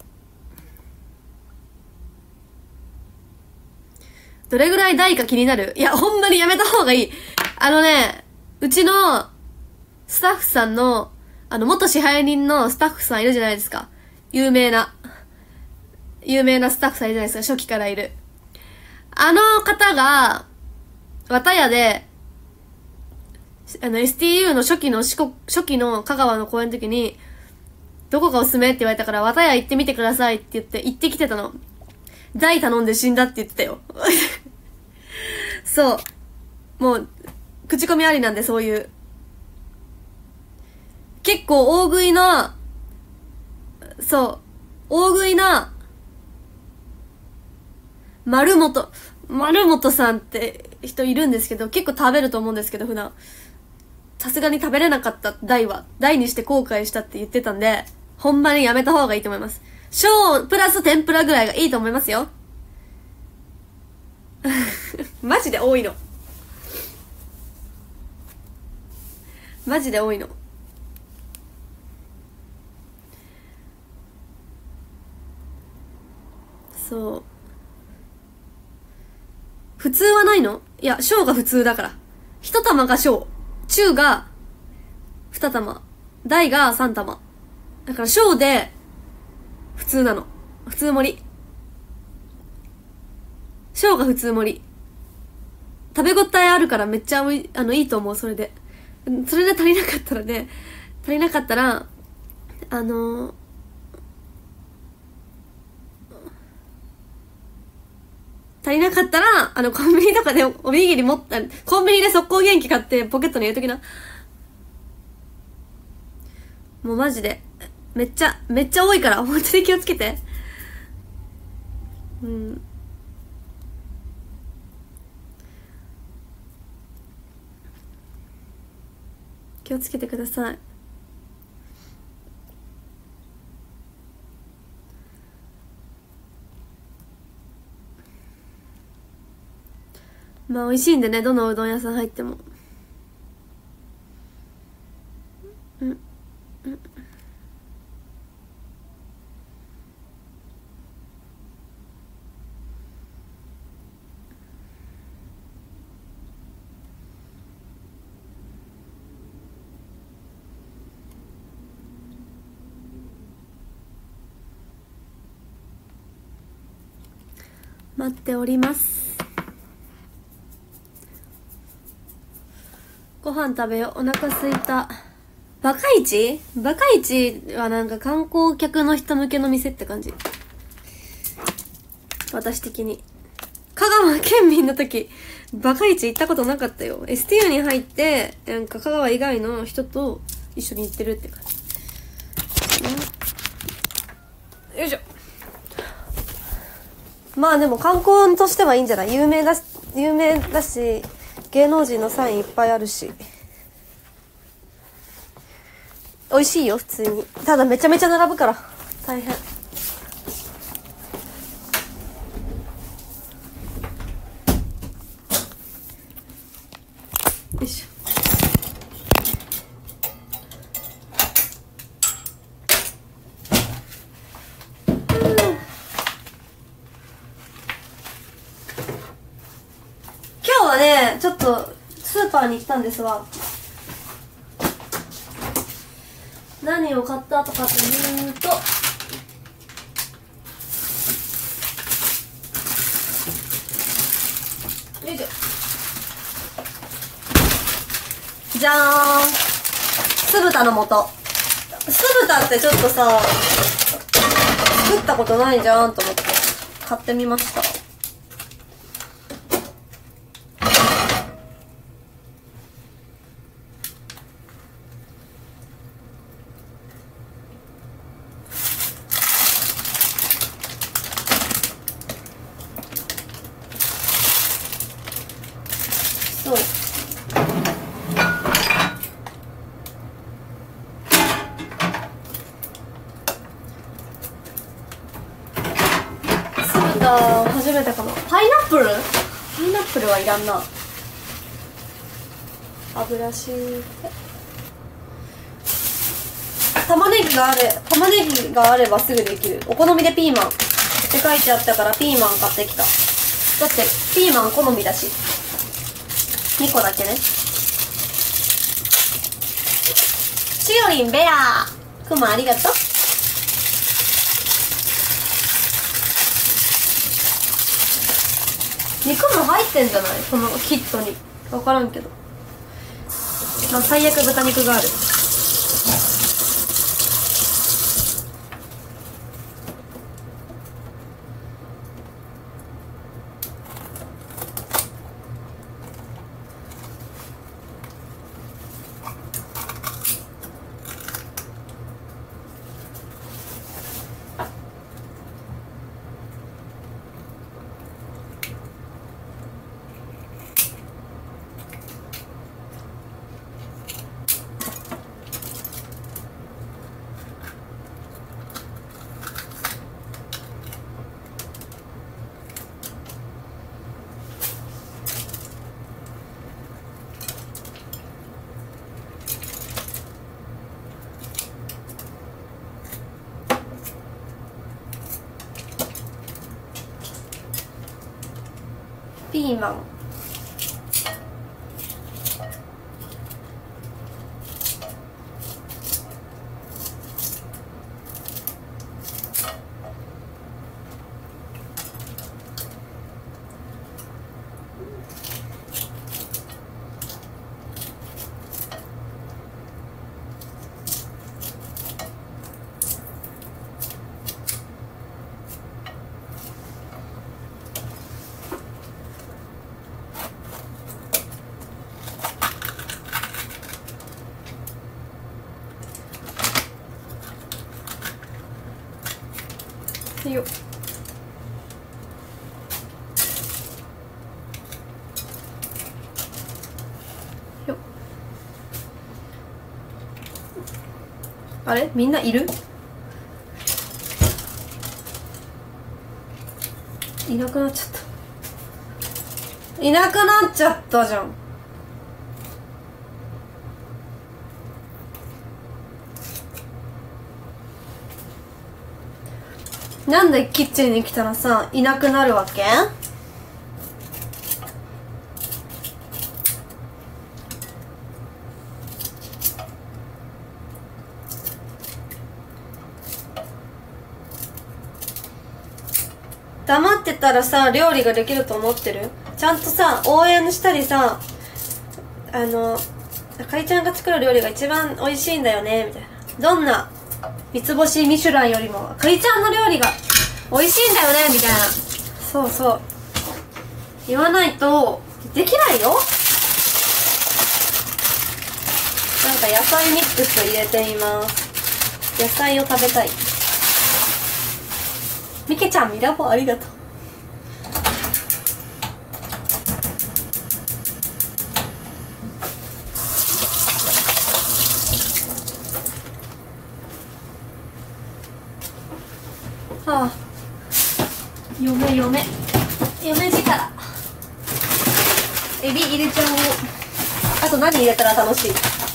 どれぐらい代か気になる？いや、ほんまにやめた方がいい。あのね、うちのスタッフさんの、あの、元支配人のスタッフさんいるじゃないですか。有名な、有名なスタッフさんいるじゃないですか。初期からいる。あの方が、わたやで、あの エスティーユー の初期の四国、初期の香川の公演の時に、どこがおすすめって言われたから、わたや行ってみてくださいって言って、行ってきてたの。大頼んで死んだって言ってたよ。そう。もう、口コミありなんで、そういう。結構大食いの、そう、 大食いな、丸本、丸本さんって人いるんですけど、結構食べると思うんですけど、普段。さすがに食べれなかった大は、大にして後悔したって言ってたんで、ほんまにやめた方がいいと思います。小プラス天ぷらぐらいがいいと思いますよ。マジで多いの。マジで多いの。そう。普通はないの？いや、小が普通だから。一玉が小。中が二玉。大が三玉。だから小で普通なの。普通盛り。小が普通盛り。食べ応えあるからめっちゃおい、あの、いいと思う、それで。それで足りなかったらね、足りなかったら、あのー、足りなかったら、あの、コンビニとかでおにぎり持った、コンビニで速攻元気買ってポケットに入れときな。もうマジで。めっちゃ、めっちゃ多いから、本当に気をつけて。うん。気をつけてください。まあ美味しいんでね、どのうどん屋さん入っても。うん。うん。待っております。ご飯食べよう。お腹すいた。バカイチ？バカイチはなんか観光客の人向けの店って感じ。私的に。香川県民の時、バカイチ行ったことなかったよ。エスティーユー に入って、なんか香川以外の人と一緒に行ってるって感じ。よいしょ。まあでも観光としてはいいんじゃない？有名だし、有名だし、芸能人のサインいっぱいあるし。美味しいよ、普通に。ただめちゃめちゃ並ぶから、大変。よいしょ。今日はね、ちょっとスーパーに行ったんですが、何を買ったとかというと、よいしょ。じゃーん。酢豚の素。酢豚ってちょっとさ、作ったことないじゃんと思って買ってみました。そう。酢豚初めてかも。パイナップル？パイナップルはいらんな。油敷いて。玉ねぎがあれ、玉ねぎがあればすぐできる。お好みでピーマンって書いてあったからピーマン買ってきた。だってピーマン好みだし。にこだけね。しおりんベアくまありがとう。肉も入ってんじゃない？このキットに。わからんけど。まあ、最悪豚肉がある。 ピーマン。よっよっ。あれみんないる？いなくなっちゃった。いなくなっちゃったじゃん。なんでキッチンに来たらさ、いなくなるわけ？黙ってたらさ、料理ができると思ってる？ちゃんとさ、応援したりさ、あの、あかりちゃんが作る料理が一番美味しいんだよね、みたいな。どんな三つ星ミシュランよりもあかりちゃんの料理が美味しいんだよねみたいな、そうそう言わないとできないよ。なんか野菜ミックス入れています。野菜を食べたい。みけちゃんミラボありがとう。はあ、嫁嫁嫁力。エビ入れちゃおう。あと何入れたら楽しい？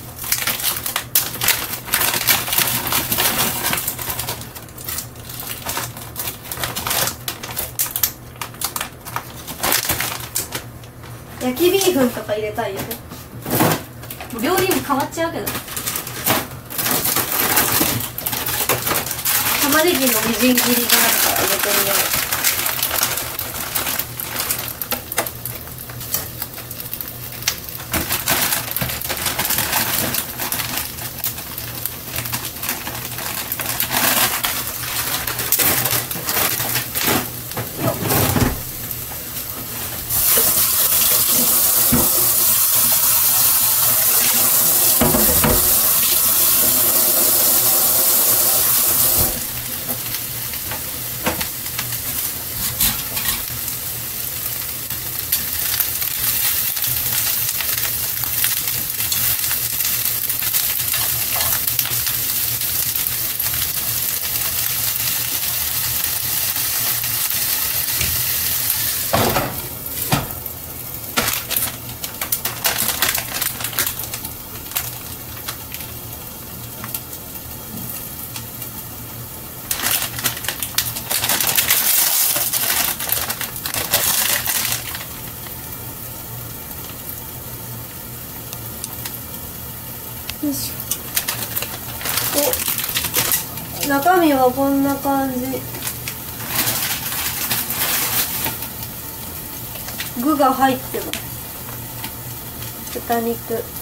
焼きビーフンとか入れたいよね。もう料理も変わっちゃうけど。玉ねぎのみじん切りがあるから入れてみよう。よいしょ。お、中身はこんな感じ。具が入ってます。豚肉。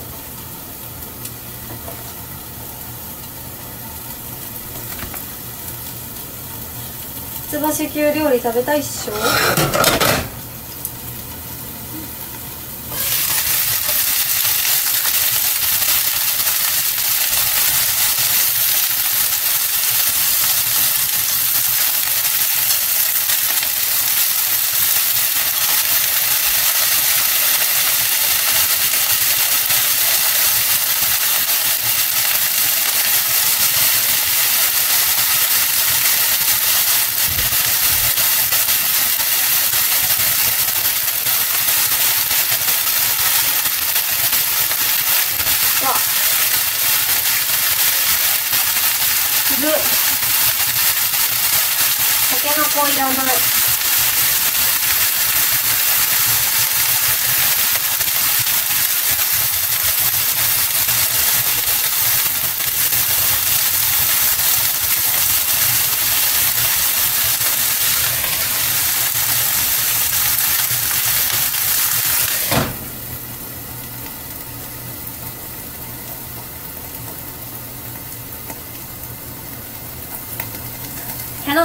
三つ星級料理食べたいっしょ。具、たけのこいらない。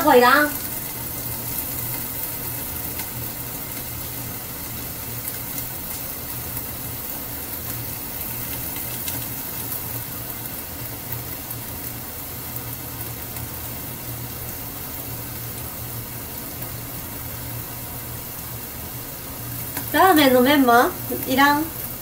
こいらん。ラーメンのメンマいらん。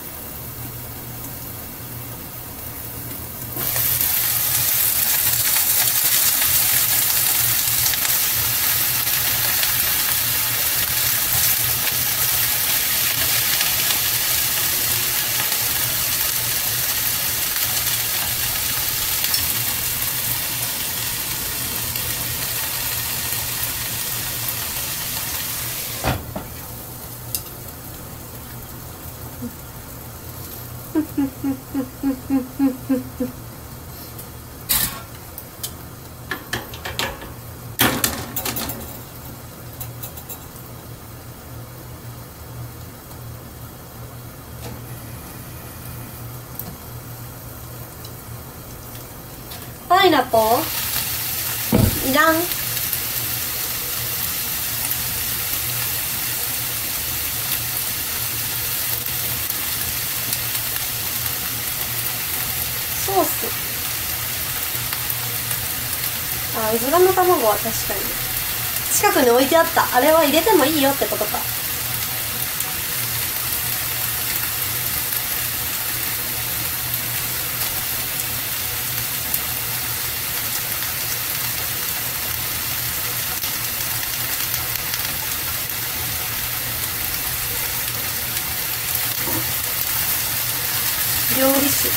パイナップルいらん。ソース、あ、うずらの卵は確かに近くに置いてあった。あれは入れてもいいよってことか。料理酒。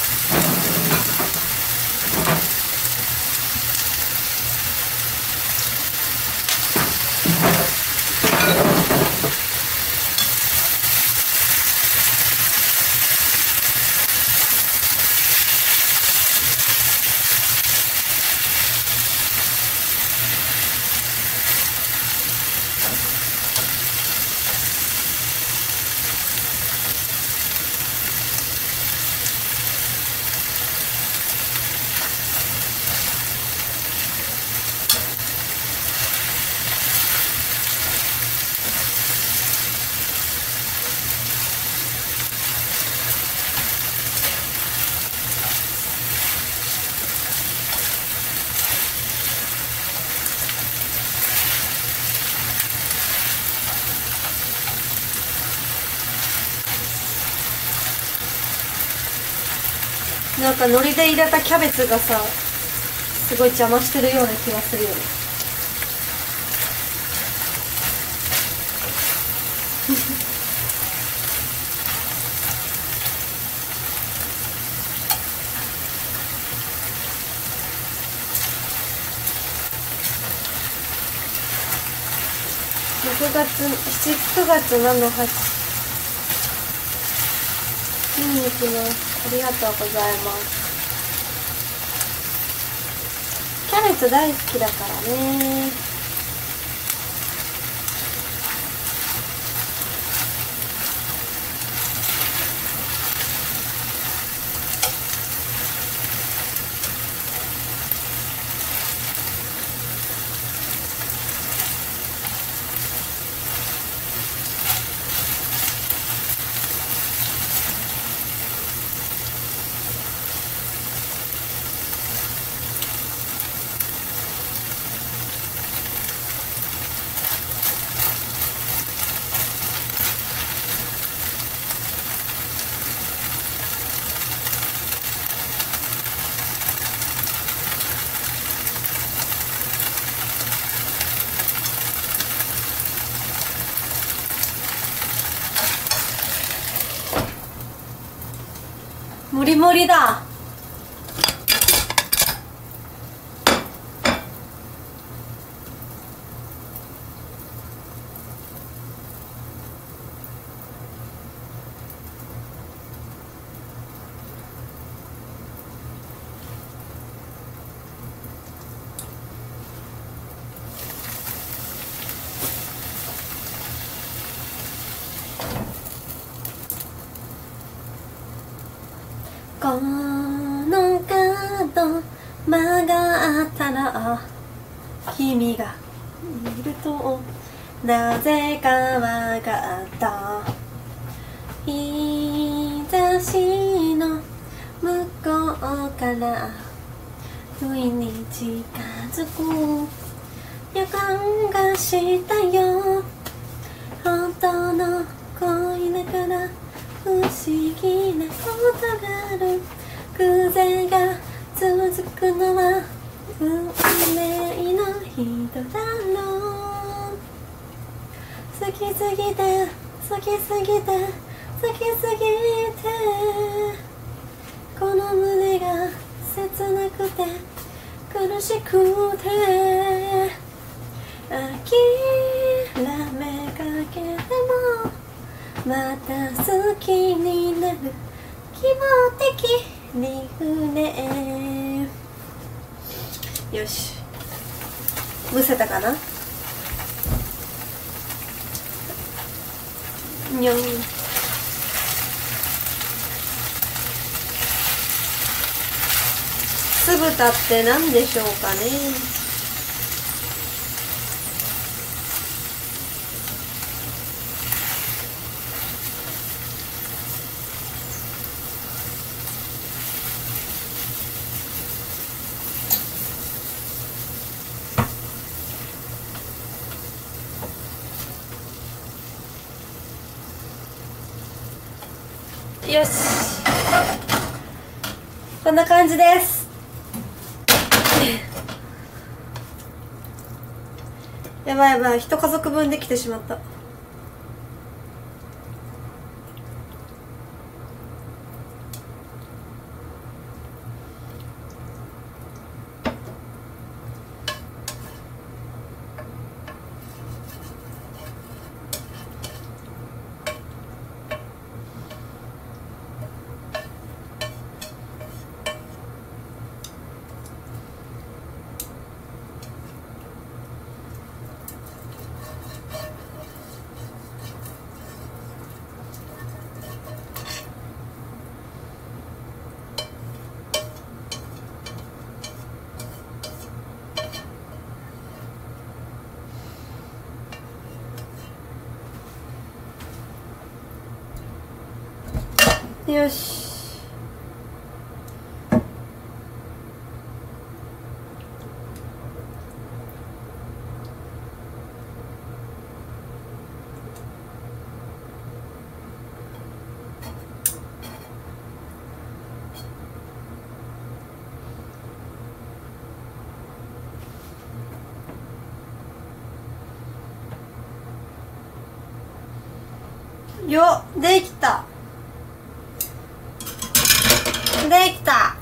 なんか海苔で入れたキャベツがさ、すごい邪魔してるような気がするよね。ろくがつ、しち、くがつしち、はち見に行きます。ありがとうございます。キャベツ大好きだからね。もりもりだ。かー君がいるとなぜかわかった。日差しの向こうから不意に近づく予感がしたよ。本当の恋だから不思議なことがある。偶然が続くのは運命の人だろう。好きすぎて好きすぎて好きすぎてこの胸が切なくて苦しくて諦めかけてもまた好きになる希望的に船。よし、むせたかな。にょん。酢豚って何でしょうかね。よし、こんな感じです。やばいやばい、一家族分できてしまった。よし、よっ、できたできた。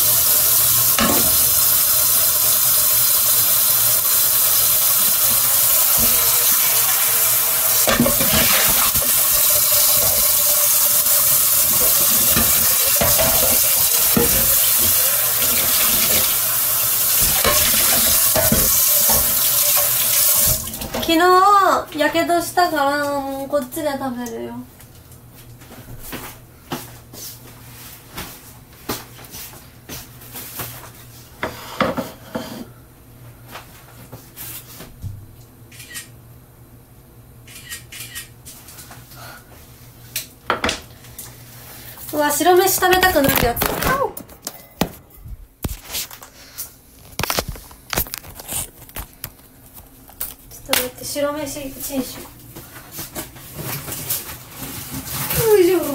昨日やけどしたからもうこっちで食べるよ。うわ、白飯食べたくなるやつ。ちょっと待って、白飯チンシュ。よいしょ。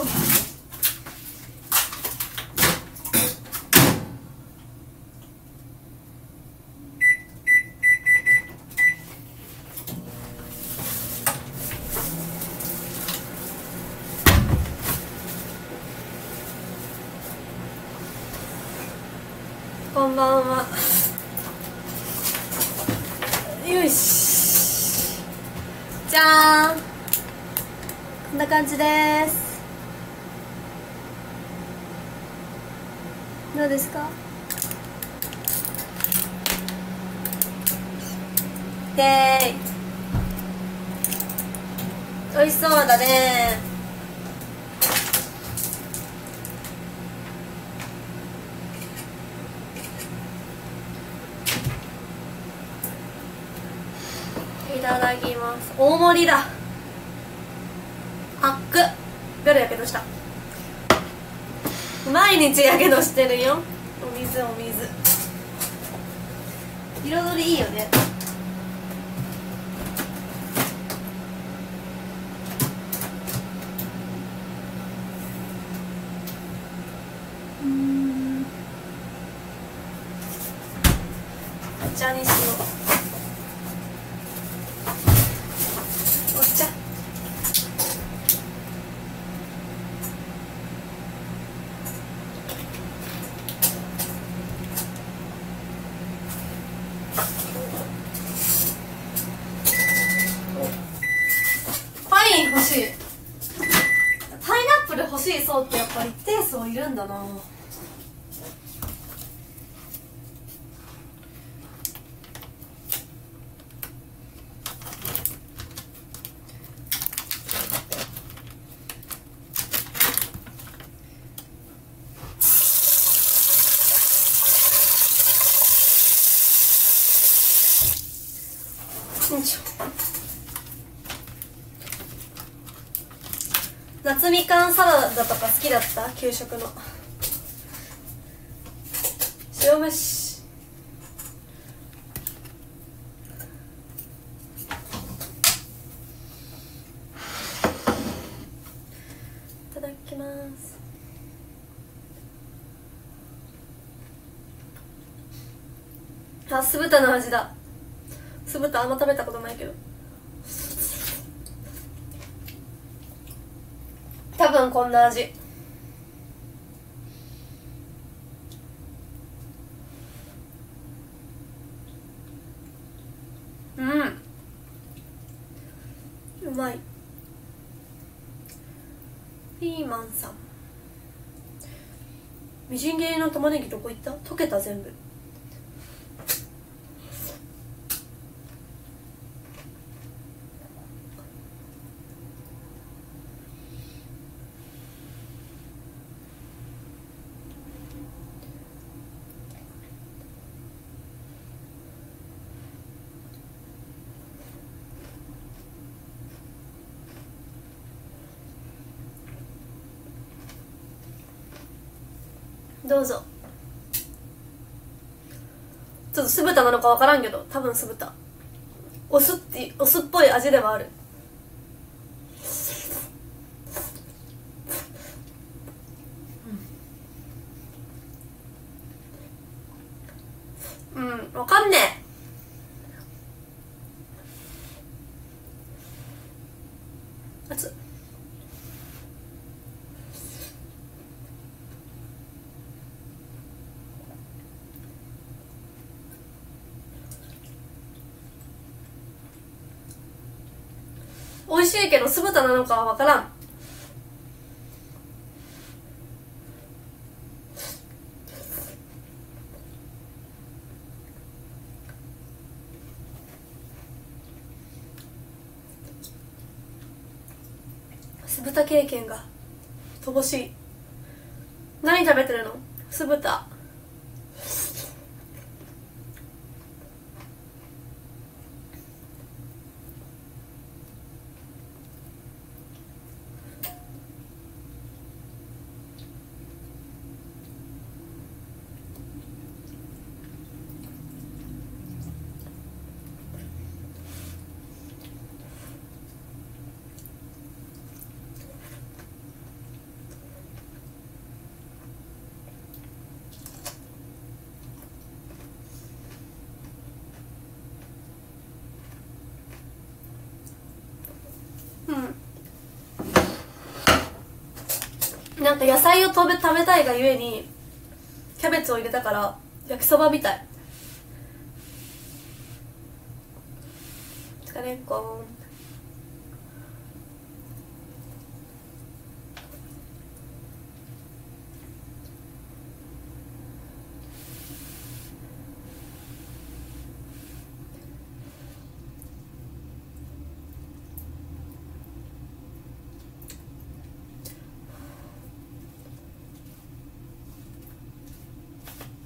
こんばんは。よし、じゃーん、こんな感じです。どうですか。イエーイ、美味しそうだね。 ただきます。大盛りだ。あっく夜やけどした。毎日やけどしてるよ。お水お水。彩りいいよね。うん、お茶にしよう。お茶。パイン欲しい。パイナップル欲しい層ってやっぱり一定数いるんだな。夏みかんサラダとか好きだった？給食の塩飯。いただきます。あ、酢豚の味だ。酢豚あんま食べたことないけど、多分こんな味。うん、うまい。ピーマンさん、みじん切りの玉ねぎどこ行った？溶けた全部。どうぞ。ちょっと酢豚なのか分からんけど、多分酢豚。お酢ってお酢っぽい味ではある。うん、うん、分かんねえ。熱っ。美味しいけど酢豚なのかは分からん。酢豚経験が乏しい。何食べてるの？酢豚。なんか野菜を食べ食べたいがゆえにキャベツを入れたから焼きそばみたい。レンコン。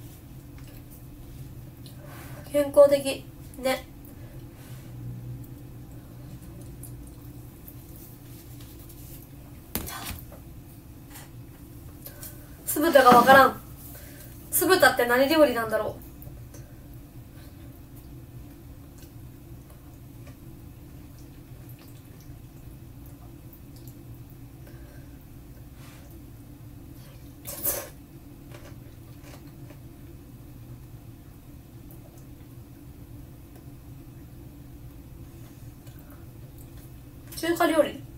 健康的ね。 酢豚がわからん。酢豚って何料理なんだろう。中華料理。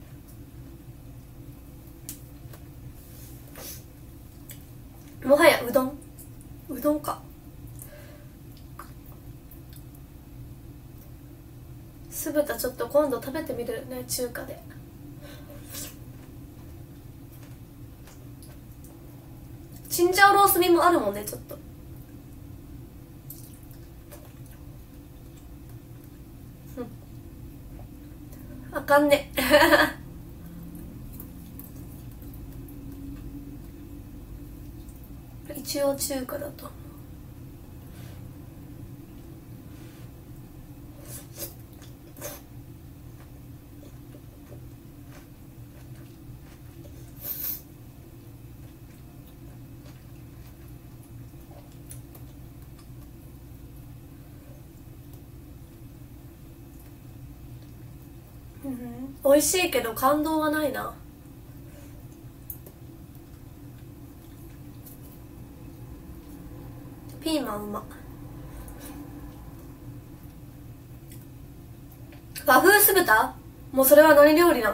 もはやうどん。うどんか。酢豚ちょっと今度食べてみるね、中華で。チンジャオロース煮もあるもんね、ちょっと。あかんね一応中華だと。うん、美味しいけど感動はないな。ピーマンうま。和風酢豚？もうそれは何料理なん？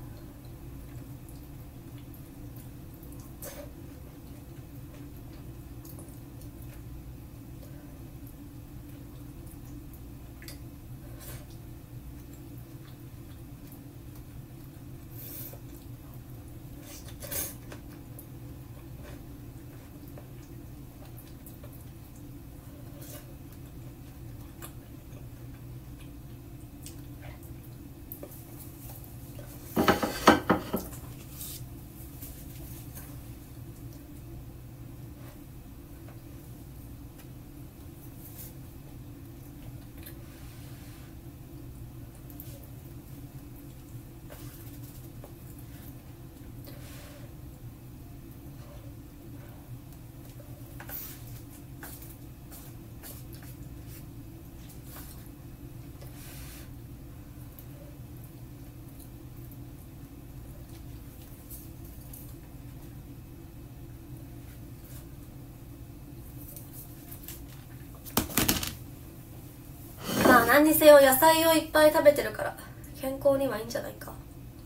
まあ何にせよ野菜をいっぱい食べてるから健康にはいいんじゃないか。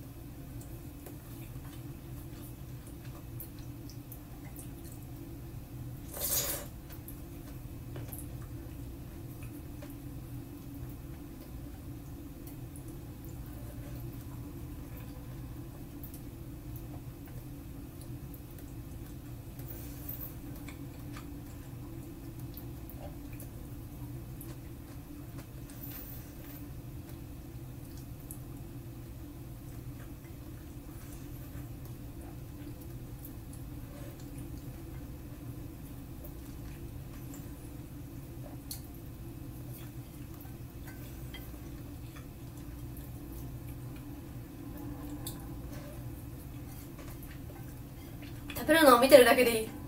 食べるのを見てるだけでいい。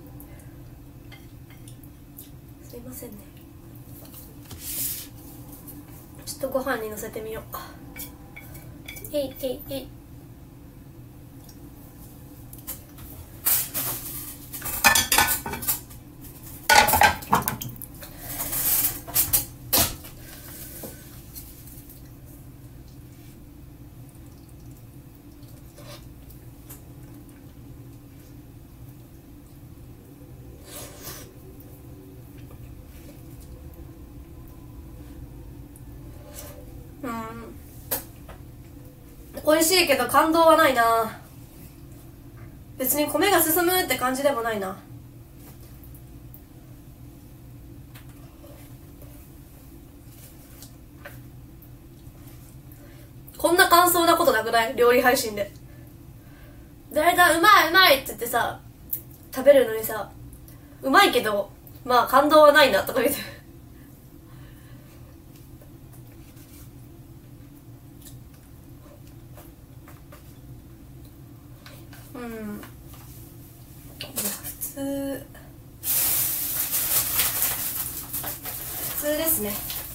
すいませんね。ちょっとご飯にのせてみよう。えいえいえい。うん、美味しいけど感動はないな。別に米が進むって感じでもないな。こんな感想なことなくない？料理配信でだいたいうまいうまいって言ってさ食べるのにさ、うまいけどまあ感動はないなとか言ってうん、いや普通ですね。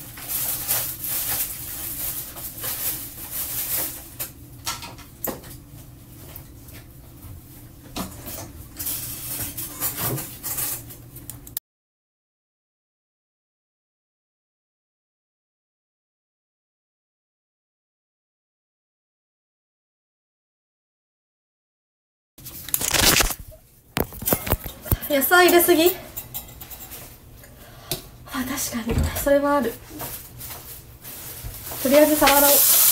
野菜入れすぎ？あ、確かにそれはある。とりあえずサラダを。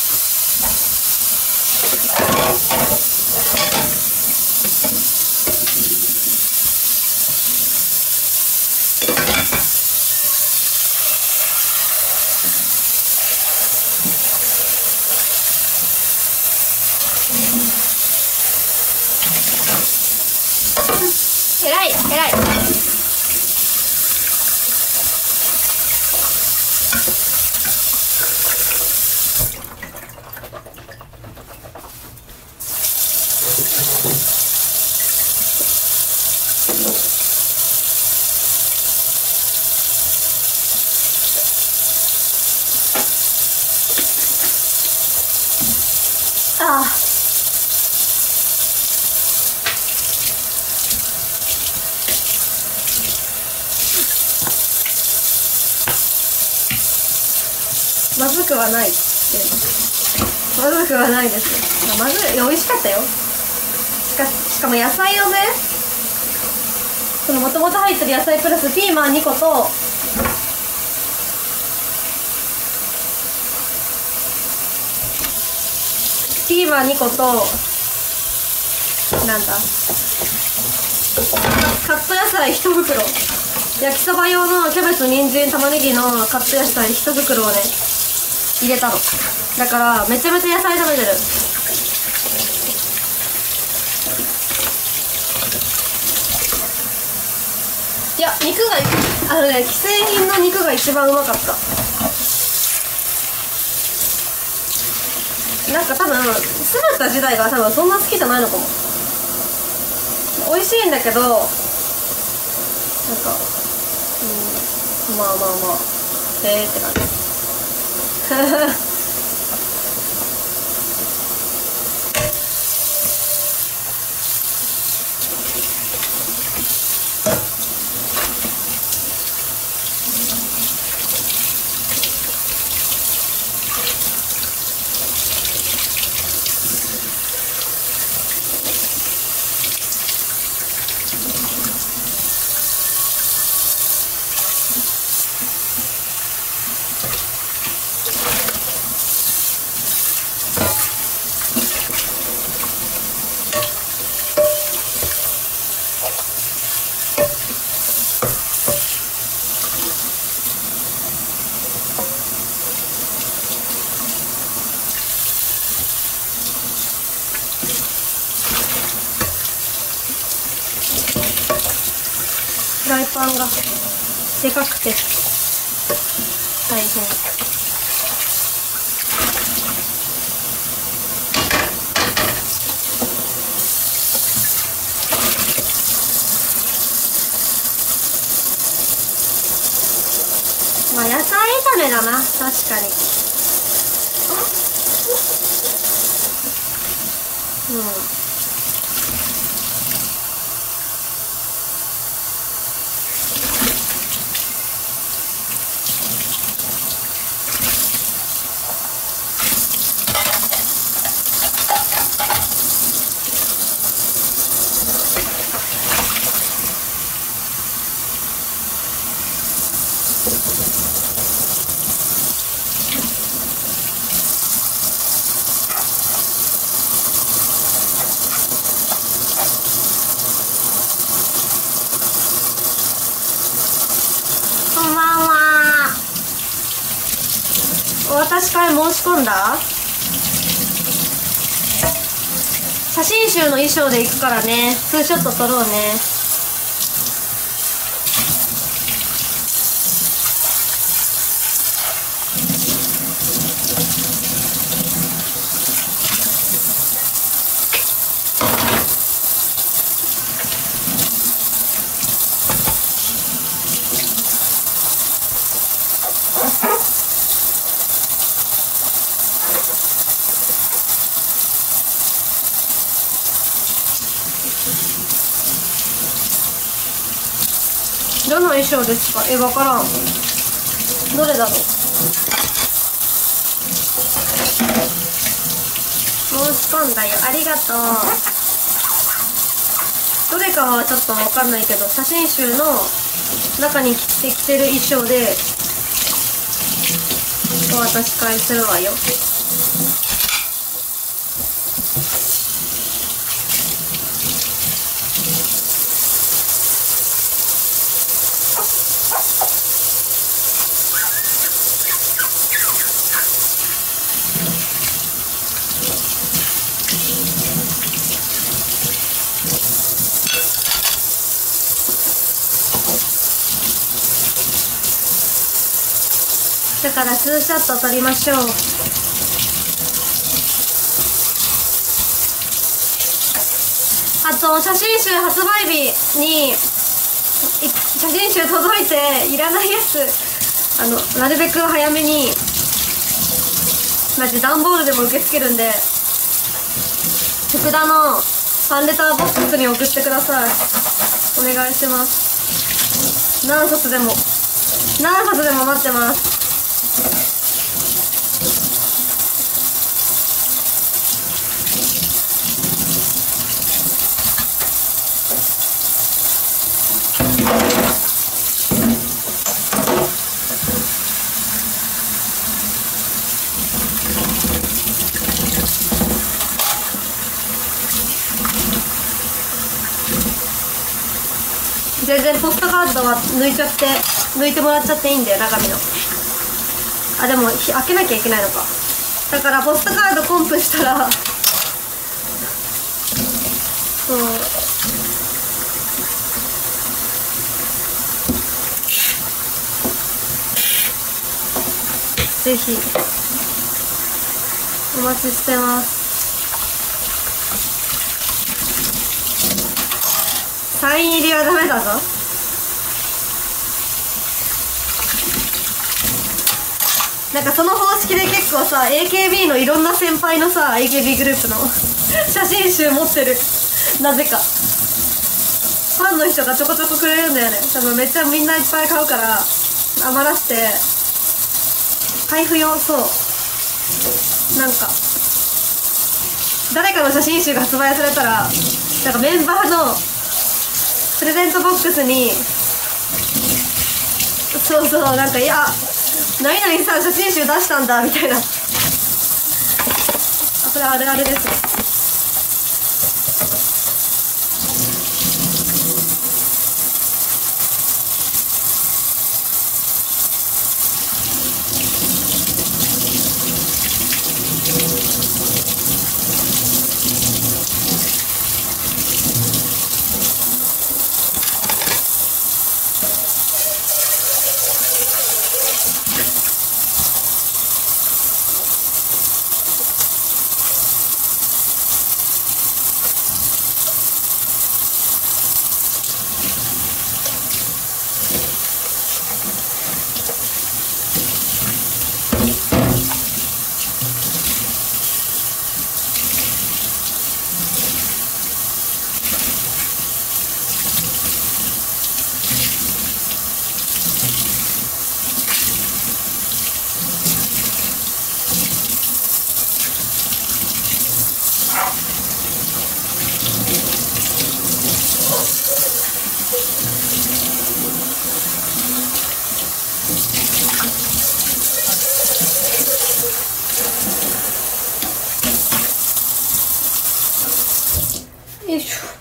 えらいえらい。ああ、まずくはないって。まずくはないです。まずい、いや美味しかったよ。しかしかも野菜をね、そのもともと入ってる野菜プラスピーマンにことピーマンにことなんだカット野菜いち袋、焼きそば用のキャベツ、人参、玉ねぎのカット野菜いち袋をね入れたの。だからめちゃめちゃ野菜食べてる。いや、肉があのね、既製品の肉が一番うまかった。なんか多分酢豚自体が多分そんな好きじゃないのかも。美味しいんだけど、なんか、うん、まあまあまあへえって感じ。フライパンがでかくて大変。まあ野菜炒めだな、確かに。うん。こんばんは。お渡し会申し込んだ？写真集の衣装で行くからね、ツーショット撮ろうね。 どの衣装ですか？え、わからん。どれだろう。申し込んだよ。ありがとう。どれかはちょっとわかんないけど、写真集の中に着て着てる衣装でお渡し会するわよ。だからツーショット撮りましょう。あと写真集発売日に写真集届いていらないやつ、あのなるべく早めにマジ段ボールでも受け付けるんで、福田のファンレターボックスに送ってください。お願いします。何冊でも何冊でも待ってます。全然ポストカードは抜いちゃって抜いてもらっちゃっていいんだよ、中身の。あ、でも開けなきゃいけないのか。だからポストカードコンプしたらそうぜひお待ちしてます。サイン入りはダメだぞ。なんかその方式で結構さ エーケービー のいろんな先輩のさ エーケービー グループの写真集持ってる。なぜかファンの人がちょこちょこくれるんだよね。多分めっちゃみんないっぱい買うから余らして配布用。そうなんか誰かの写真集が発売されたらなんかメンバーのプレゼントボックスにそうそうなんかいや何々さん写真集出したんだみたいな。あ、これあれあれですよ。よいしょ。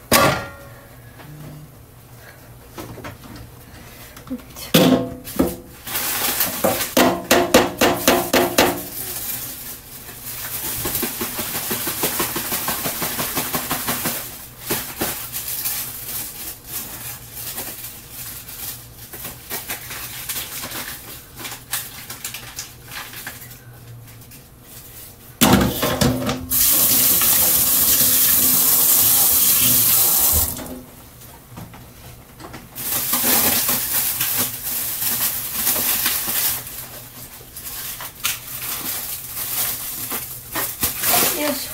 よいし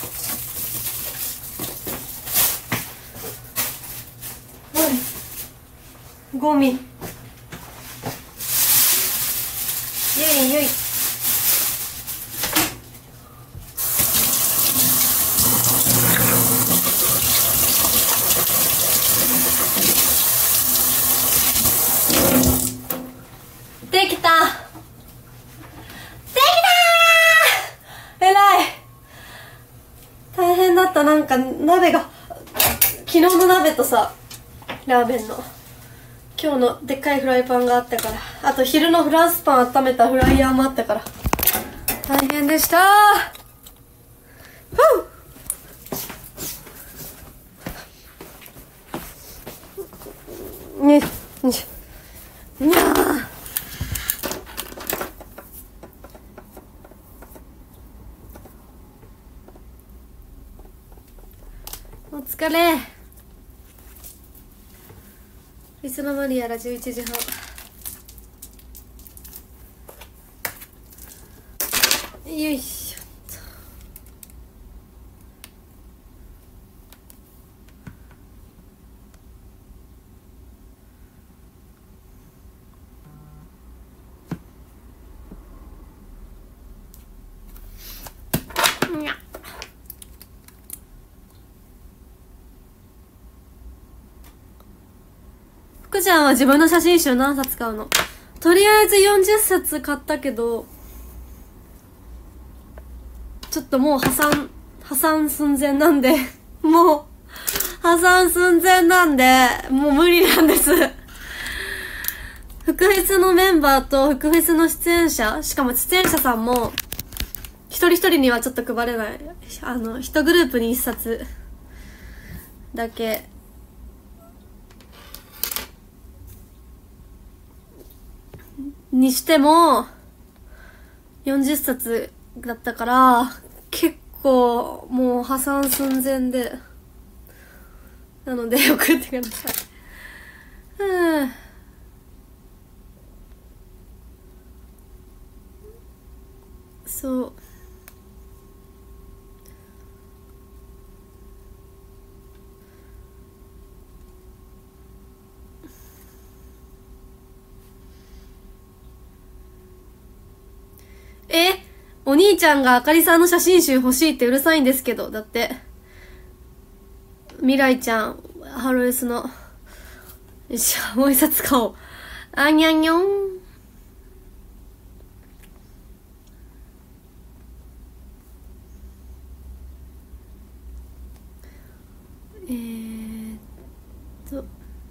ょ。ゴミったなんか鍋が、昨日の鍋とさ、ラーメンの今日のでっかいフライパンがあったから、あと昼のフランスパン温めたフライヤーもあったから大変でしたー。ふうねねにゃー。お疲れ。いつの間にやらじゅういちじはん。よいしょっと。にゃ。福ちゃんは自分の写真集何冊買うの？とりあえずよんじゅっさつ買ったけど、ちょっともう破産、破産寸前なんで、もう、破産寸前なんで、もう無理なんです。福フェスのメンバーと福フェスの出演者、しかも出演者さんも、一人一人にはちょっと配れない。あの、一グループに一冊だけ。にしても、よんじゅっさつだったから、結構、もう破産寸前で。なので、送ってください。うん。そう。え、お兄ちゃんがあかりさんの写真集欲しいってうるさいんですけど、だって。未来ちゃん、ハロエスの。よいしょ、もう一冊買おう。あにゃにょん。えーっと。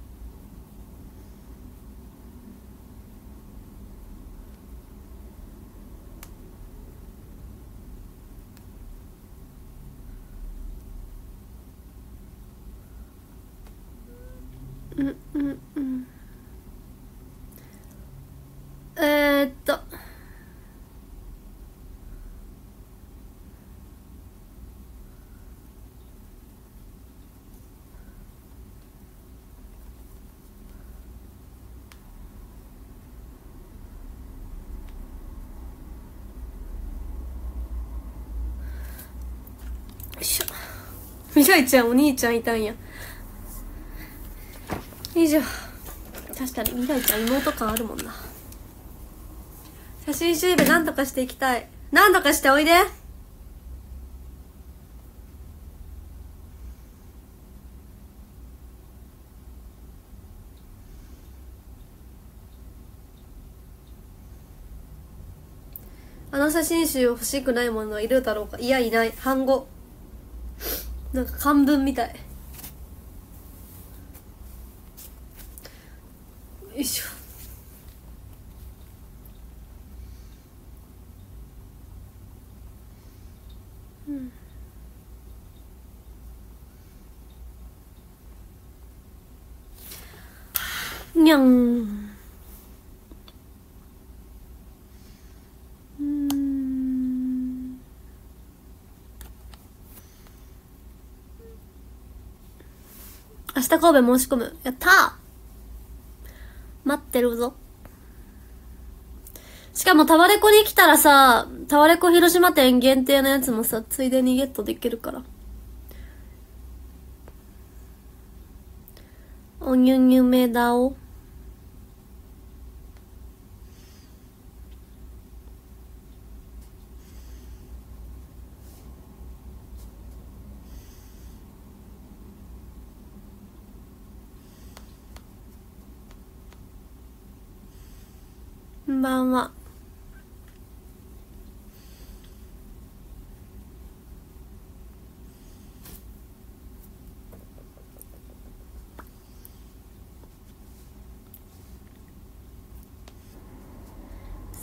うんうんうん。えーっと。よいしょ。未来ちゃんお兄ちゃんいたんや。以上。確かに未来ちゃん妹感あるもんな。写真集で何とかしていきたい。何とかしておいで。あの写真集欲しくないものはいるだろうか。いや、いない。半語。なんか漢文みたい。よいしょ。うん。にゃん。うーん。明日神戸申し込む。やったー。待ってるぞ。しかもタワレコに来たらさ、タワレコ広島店限定のやつもさ、ついでにゲットできるから。おにゅにゅめだお。こんばんは。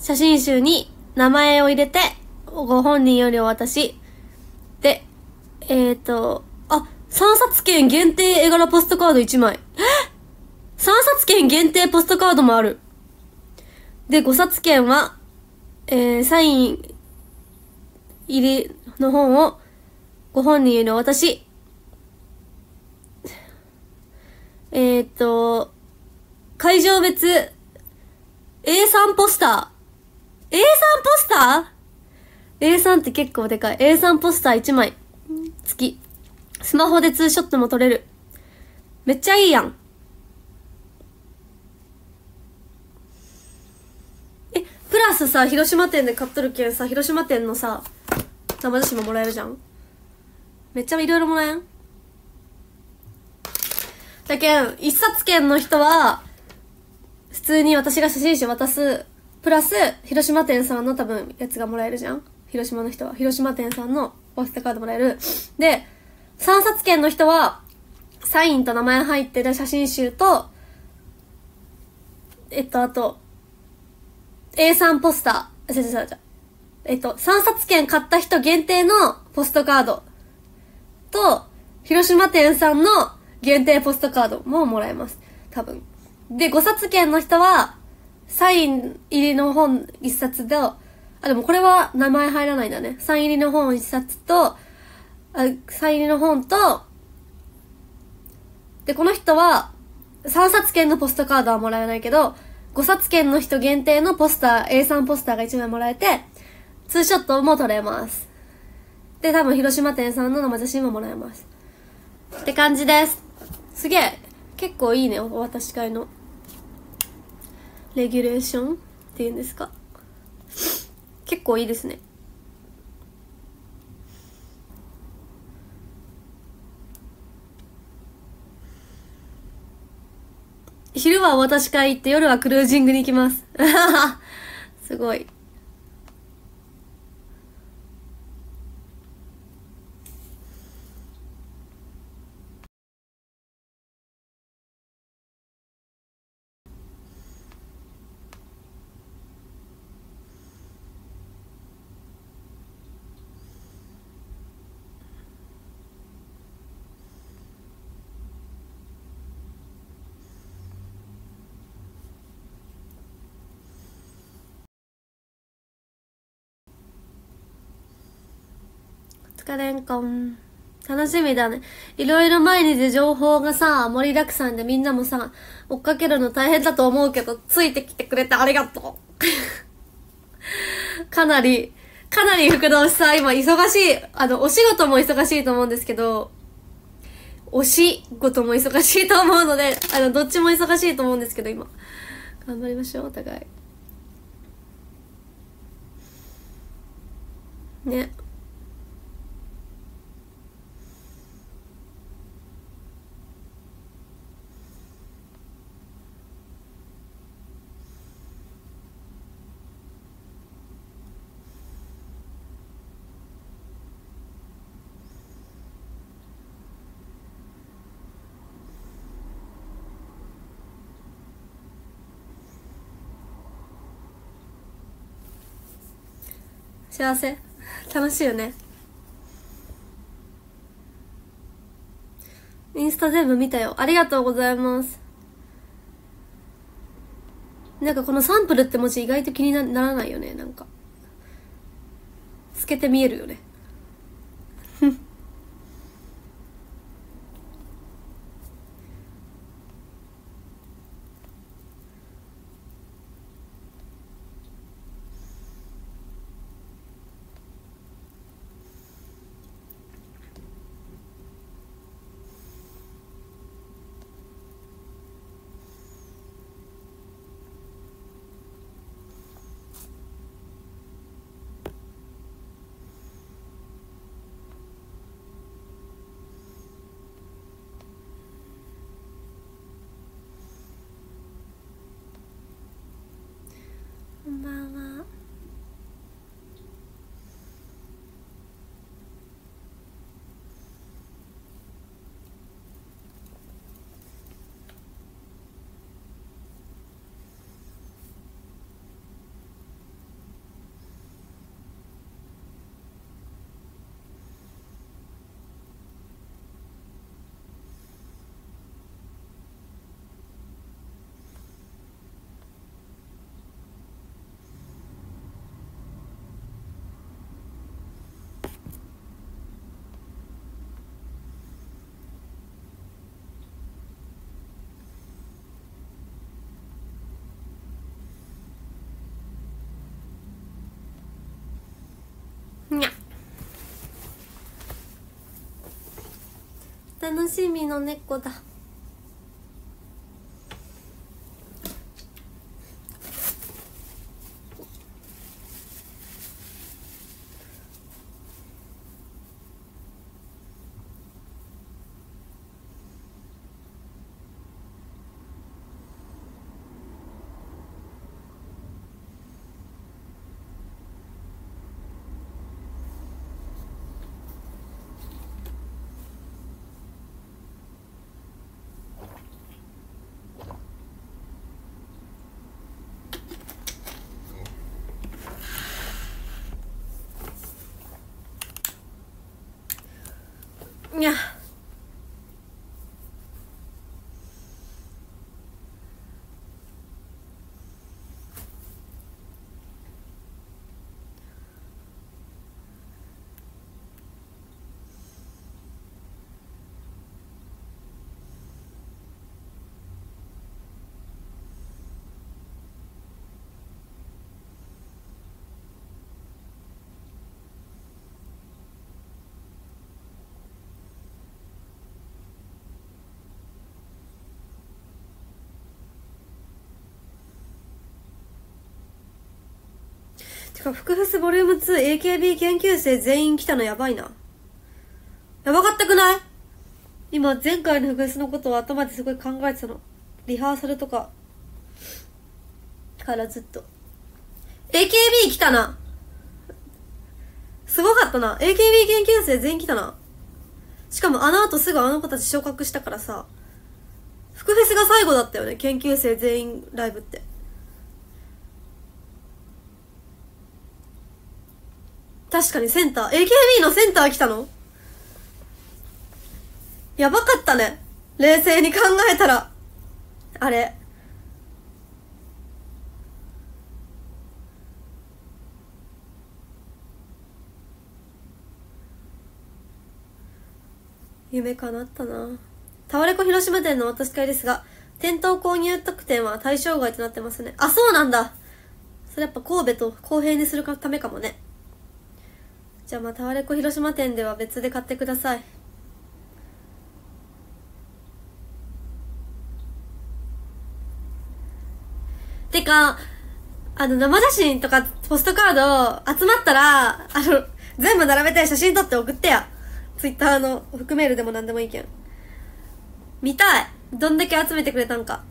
写真集に名前を入れて、ご本人よりお渡し。で、えっ、ー、と、あ、さんさつ券限定絵柄ポストカードいちまい。え ?さん 冊券限定ポストカードもある。で、ごさつ券は、えー、サイン入りの本をご本人よりお渡し。えっ、ー、と、会場別 エースリー ポスター。エースリー ポスター ?エースリー って結構でかい。エースリー ポスターいちまい付き。スマホでツーショットも撮れる。めっちゃいいやん。え、プラスさ、広島店で買っとるけんさ、広島店のさ、生写真ももらえるじゃん。めっちゃいろいろもらえんだけん、一冊券の人は、普通に私が写真集渡す、プラス、広島店さんの多分、やつがもらえるじゃん。広島の人は。広島店さんのポストカードもらえる。で、さんさつ券の人は、サインと名前入ってる写真集と、えっと、あと、エースリー ポスター、違う違う違う。えっと、さんさつ券買った人限定のポストカードと、広島店さんの限定ポストカードももらえます。多分。で、ごさつ券の人は、サイン入りの本いっさつと、あ、でもこれは名前入らないんだね。サイン入りの本いっさつと、あ、サイン入りの本と、で、この人は、さんさつ券のポストカードはもらえないけど、ごさつ券の人限定のポスター、エースリー ポスターがいちまいもらえて、ツーショットも撮れます。で、多分広島店さんの生写真ももらえます。って感じです。すげえ、結構いいね、お渡し会の。レギュレーションっていうんですか。結構いいですね。昼はお渡し会行って夜はクルージングに行きます。すごい。疲れんかん。楽しみだね。いろいろ毎日情報がさ、盛りだくさんでみんなもさ、追っかけるの大変だと思うけど、ついてきてくれてありがとう。かなり、かなり福堂さん、今忙しい、あの、お仕事も忙しいと思うんですけど、お仕事も忙しいと思うので、あの、どっちも忙しいと思うんですけど、今。頑張りましょう、お互い。ね。幸せ楽しいよね。インスタ全部見たよ。ありがとうございます。なんかこのサンプルって文字意外と気にならないよね。なんか透けて見えるよね。 楽しみの猫だ。いやてか、福フスボリュームツー エーケービー 研究生全員来たのやばいな。やばかったくない？今、前回の福フスのことを頭ですごい考えてたの。リハーサルとかからずっと。エーケービー 来たな。すごかったな。 エーケービー 研究生全員来たな。しかもあの後すぐあの子たち昇格したからさ、福フェスが最後だったよね、研究生全員ライブって。確かにセンター エーケービー のセンター来たのやばかったね、冷静に考えたら。あれ夢叶ったな。タワレコ広島店の渡し会ですが、店頭購入特典は対象外となってますね。あ、そうなんだ。それやっぱ神戸と公平にするためかもね。じゃあまあタワレコ広島店では別で買ってください。てか、あの生写真とかポストカード集まったら、あの、全部並べて写真撮って送ってや。ツイッターの含メールでもなんでもいいけん。見たい。どんだけ集めてくれたんか。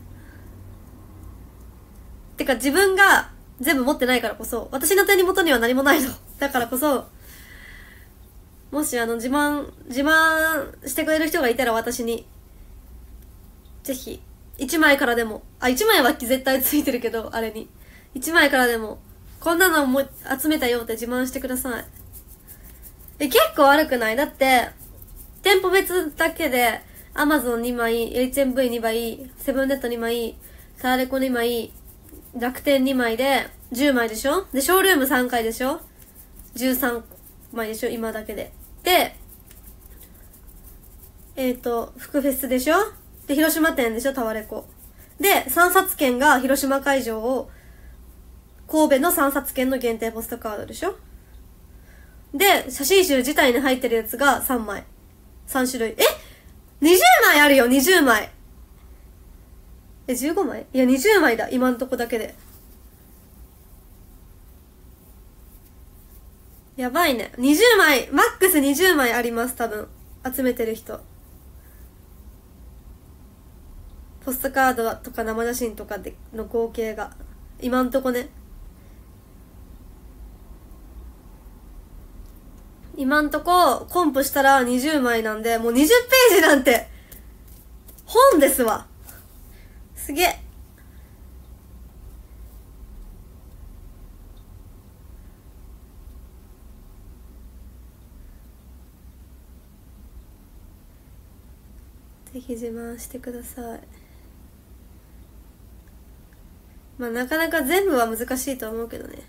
てか自分が全部持ってないからこそ、私の手元には何もないの。だからこそ、もしあの自慢、自慢してくれる人がいたら私に、ぜひ、一枚からでも、あ、一枚は絶対ついてるけど、あれに。一枚からでも、こんなのも集めたよって自慢してください。え、結構悪くない？だって、店舗別だけで、アマゾンにまい、エイチエムブイにまい、セブンネットにまい、タワレコにまい、楽天にまいで、じゅうまいでしょ？で、ショールームさんかいでしょ？ じゅうさん 枚でしょ？今だけで。で、えっと、福フェスでしょ？で、広島店でしょ？タワレコ。で、さんさつ券が広島会場を、神戸のさんさつ券の限定ポストカードでしょ？で、写真集自体に入ってるやつがさんまい。さん種類。え ?にじゅう 枚あるよ、にじゅうまい。え、じゅうごまい？いや、にじゅうまいだ、今んとこだけで。やばいね。にじゅうまい、マックスにじゅうまいあります、多分。集めてる人。ポストカードとか生写真とかでの合計が。今んとこね。今んとこ、コンプしたらにじゅうまいなんで、もうにじゅっページなんて、本ですわ。すげえ。ぜひ自慢してください。まあなかなか全部は難しいと思うけどね。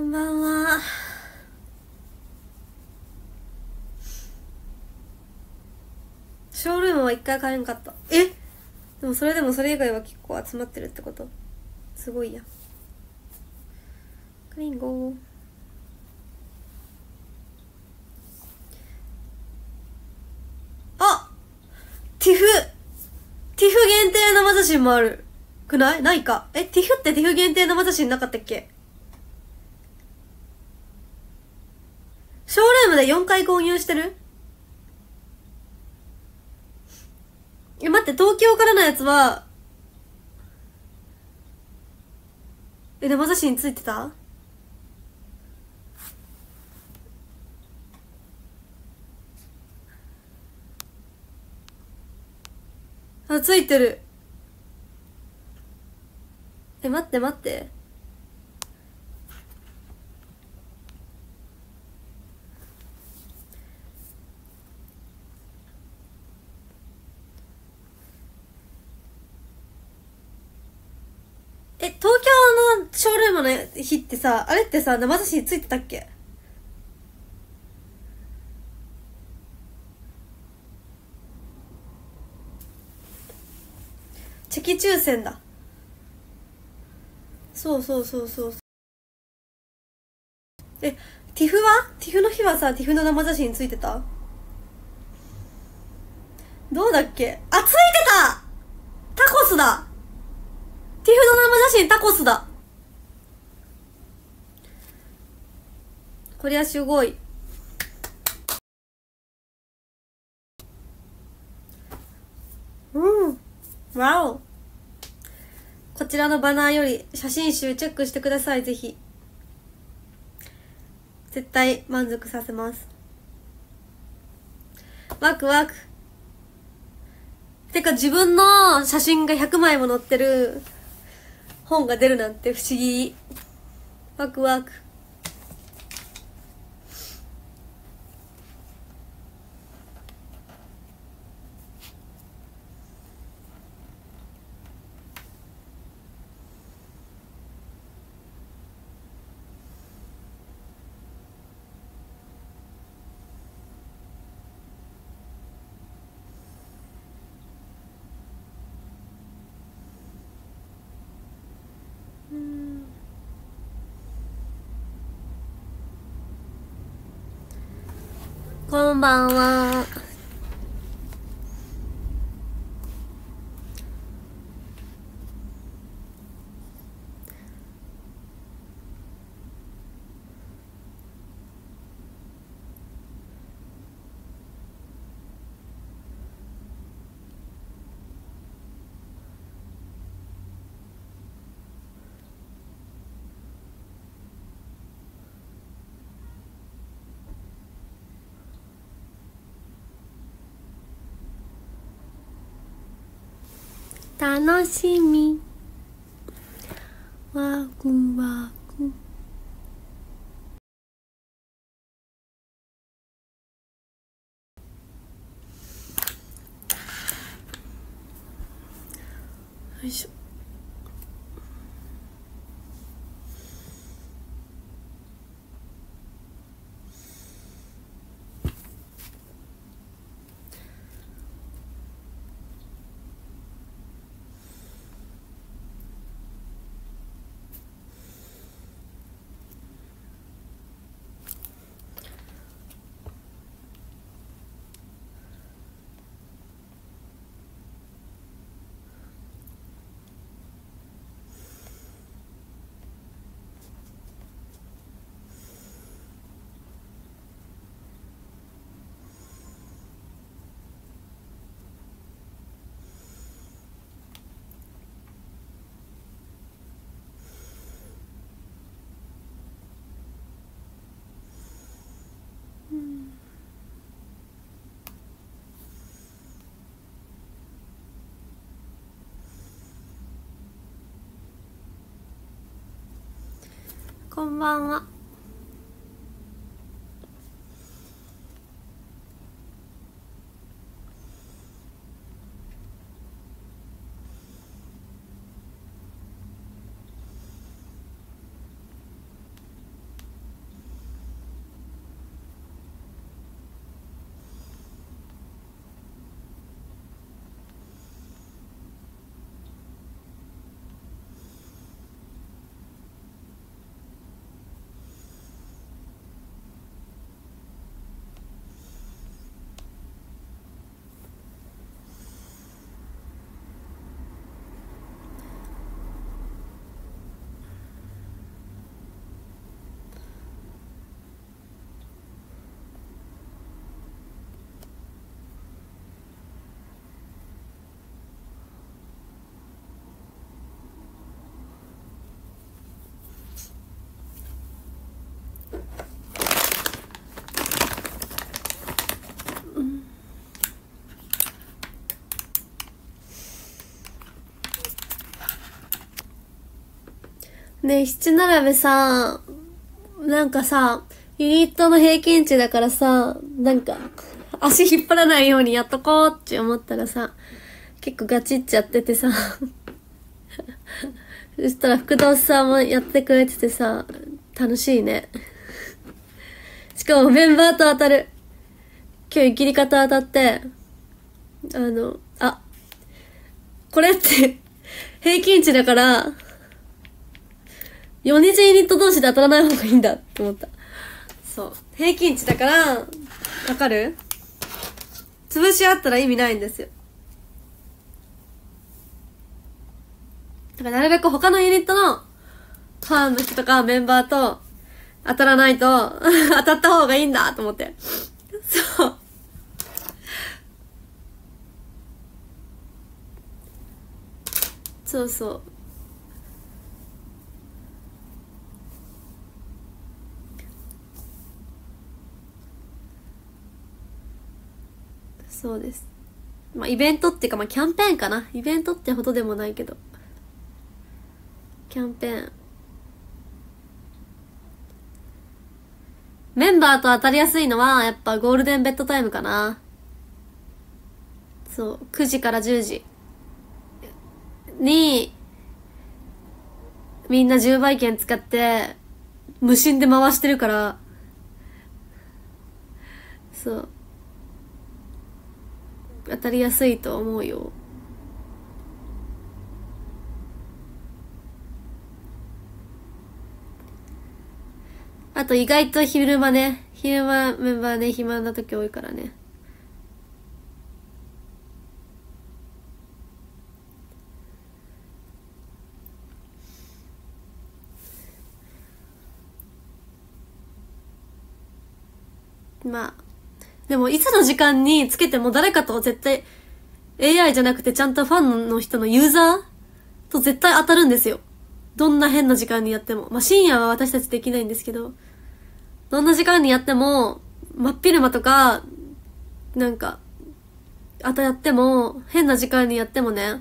んばんは。ショールームは一回帰れんかった。え、でもそれでもそれ以外は結構集まってるってこと？すごいや。クリンゴー。あ、ティフティフ限定生写真もあるくない？ないか。え、ティフってティフ限定生写真なかったっけ？ショールームでよんかい購入してる？え、待って、東京からのやつは、え、生写真ついてた？あ、ついてる。え、待って待って。え、東京のショールームの日ってさ、あれってさ、生写真ついてたっけ？チェキ抽選だ。そうそうそうそう。え、ティフはティフの日はさ、ティフの生写真ついてた？どうだっけ？あ、ついてた！タコスだ！ティフの生写真タコスだ。こりゃすごい。うん。わお。こちらのバナーより写真集チェックしてください、ぜひ。絶対満足させます。ワクワク。てか自分の写真がひゃくまいも載ってる本が出るなんて不思議。ワクワク。こんばんは。楽しみ。ワクワク。よいしょ。こんばんは。 ねえ、七並べさ、なんかさ、ユニットの平均値だからさ、なんか、足引っ張らないようにやっとこうって思ったらさ、結構ガチっちゃっててさ、そしたら福田さんもやってくれててさ、楽しいね。しかもメンバーと当たる。今日切り方当たって、あの、あ、これって、平均値だから、よにじユニット同士で当たらない方がいいんだって思った。そう。平均値だから、わかる？潰し合ったら意味ないんですよ。だからなるべく他のユニットのファンの人とかメンバーと当たらないと当たった方がいいんだと思って。そう。そうそう。そうです。まあイベントっていうかまあキャンペーンかな。イベントってほどでもないけど。キャンペーン。メンバーと当たりやすいのはやっぱゴールデンベッドタイムかな。そう。くじからじゅうじにみんなじゅうばい券使って無心で回してるから、そう。当たりやすいと思うよ。あと意外と昼間ね、昼間メンバーね、暇な時多いからね。まあ、でもいつの時間につけても誰かと絶対 エーアイ じゃなくてちゃんとファンの人のユーザーと絶対当たるんですよ。どんな変な時間にやっても。まあ深夜は私たちできないんですけど、どんな時間にやっても、真っ昼間とか、なんか、あとやっても、変な時間にやってもね、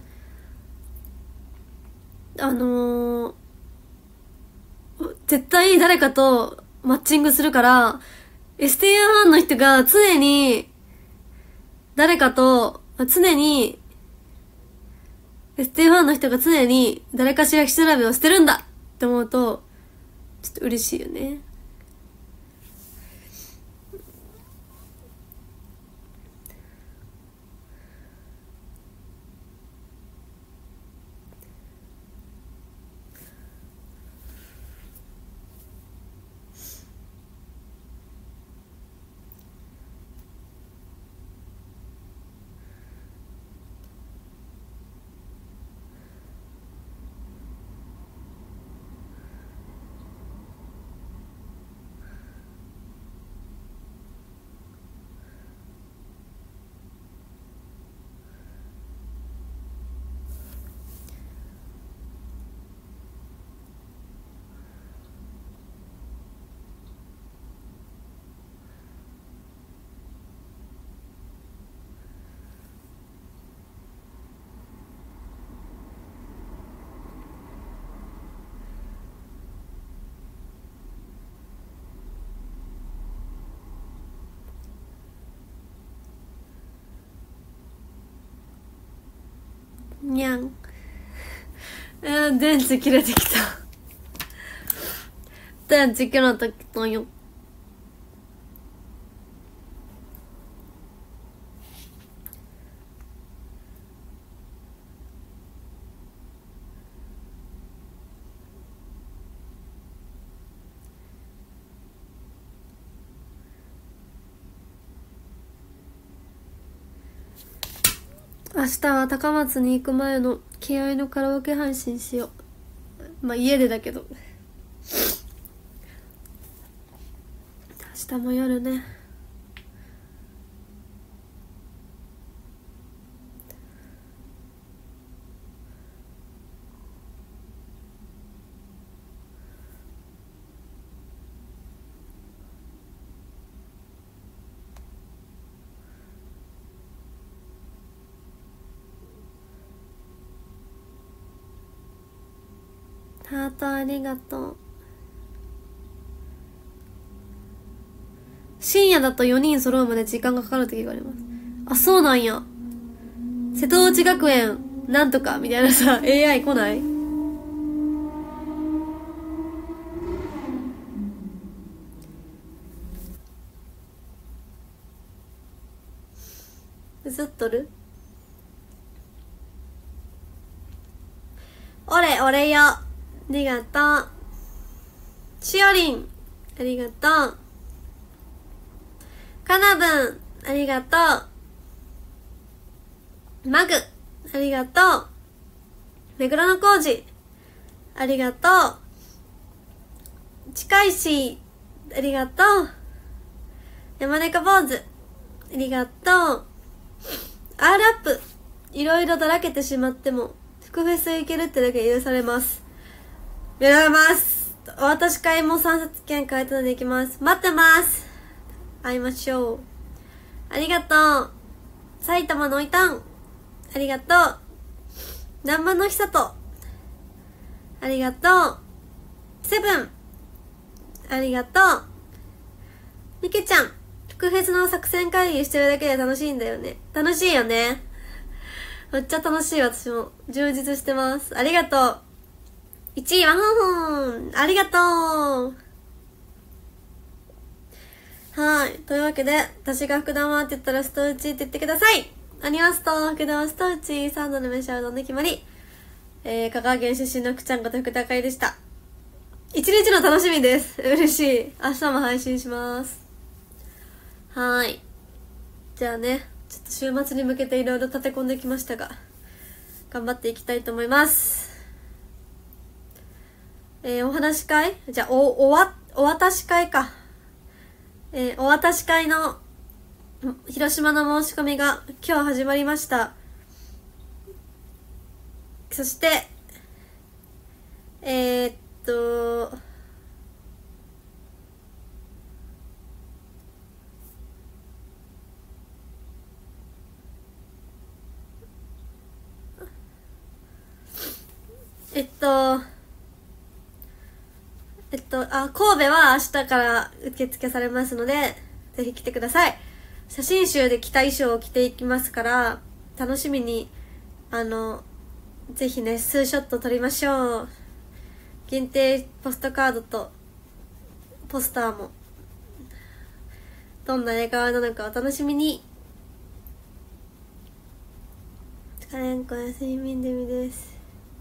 あのー、絶対誰かとマッチングするから、エスティーユー ファンの人が常に、誰かと、常に、エスティーユー ファンの人が常に誰かしら調べをしてるんだって思うと、ちょっと嬉しいよね。にゃん。えー、電池切れてきた。電池切れてきたよ。明日は高松に行く前の気合のカラオケ配信しよう。まあ家でだけど。明日も夜ね。 ハートありがとう。深夜だとよにん揃うまで時間がかかる時があります。あ、そうなんや。瀬戸内学園なんとかみたいなさ エーアイ 来ない？映っとる？おれおれよ、ありがとう。しおりんありがとう。かなぶんありがとう。マグありがとう。めぐらのこうじありがとう。近いしありがとう。山猫坊主ありがとう。アールアップいろいろだらけてしまっても福フェス行けるってだけ許されます。許されます。お渡し会もさんさつ券買えたので行きます。待ってます。会いましょう。ありがとう。埼玉のいたんありがとう。南蛮のひさとありがとう。セブンありがとう。みけちゃん福フェスの作戦会議してるだけで楽しいんだよね。楽しいよね。めっちゃ楽しい。私も充実してます。ありがとう。いちいはふんふんありがとう。はい。というわけで、私が福玉って言ったらストウチって言ってください。アニワスと福玉ストウチサンドの召し上がりの決まり。えー、香川県出身の福ちゃんこと福高井でした。一日の楽しみです。嬉しい。明日も配信します。はい。じゃあね、ちょっと週末に向けていろいろ立て込んできましたが、頑張っていきたいと思います。えー、お話し会じゃあ、お、おわ、お渡し会か。えー、お渡し会の広島の申し込みが今日始まりました。そして、えー、っと、えっと、えっと、あ、神戸は明日から受付されますので、ぜひ来てください。写真集で着た衣装を着ていきますから、楽しみに、あの、ぜひね、ツーショット撮りましょう。限定ポストカードと、ポスターも、どんな映画なのかお楽しみに。かれんこや睡眠デミです。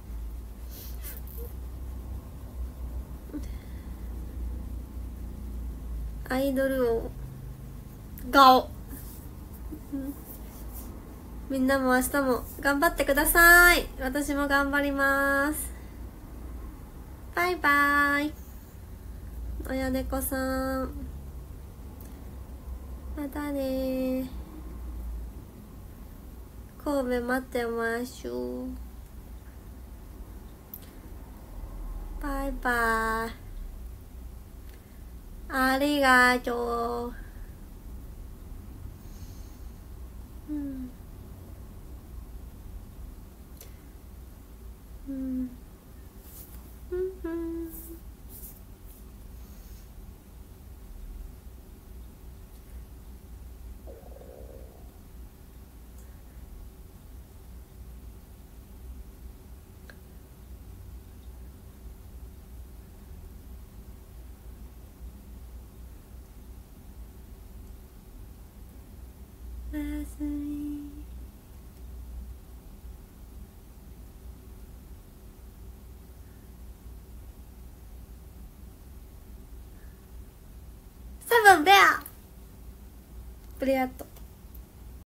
アイドル王顔、うん、みんなも明日も頑張ってください。私も頑張ります。バイバイ。親猫さんまたね。神戸待ってましょう。バイバイ。ありがとう。うんうんうんうんおやすみ。セブンベアプレアット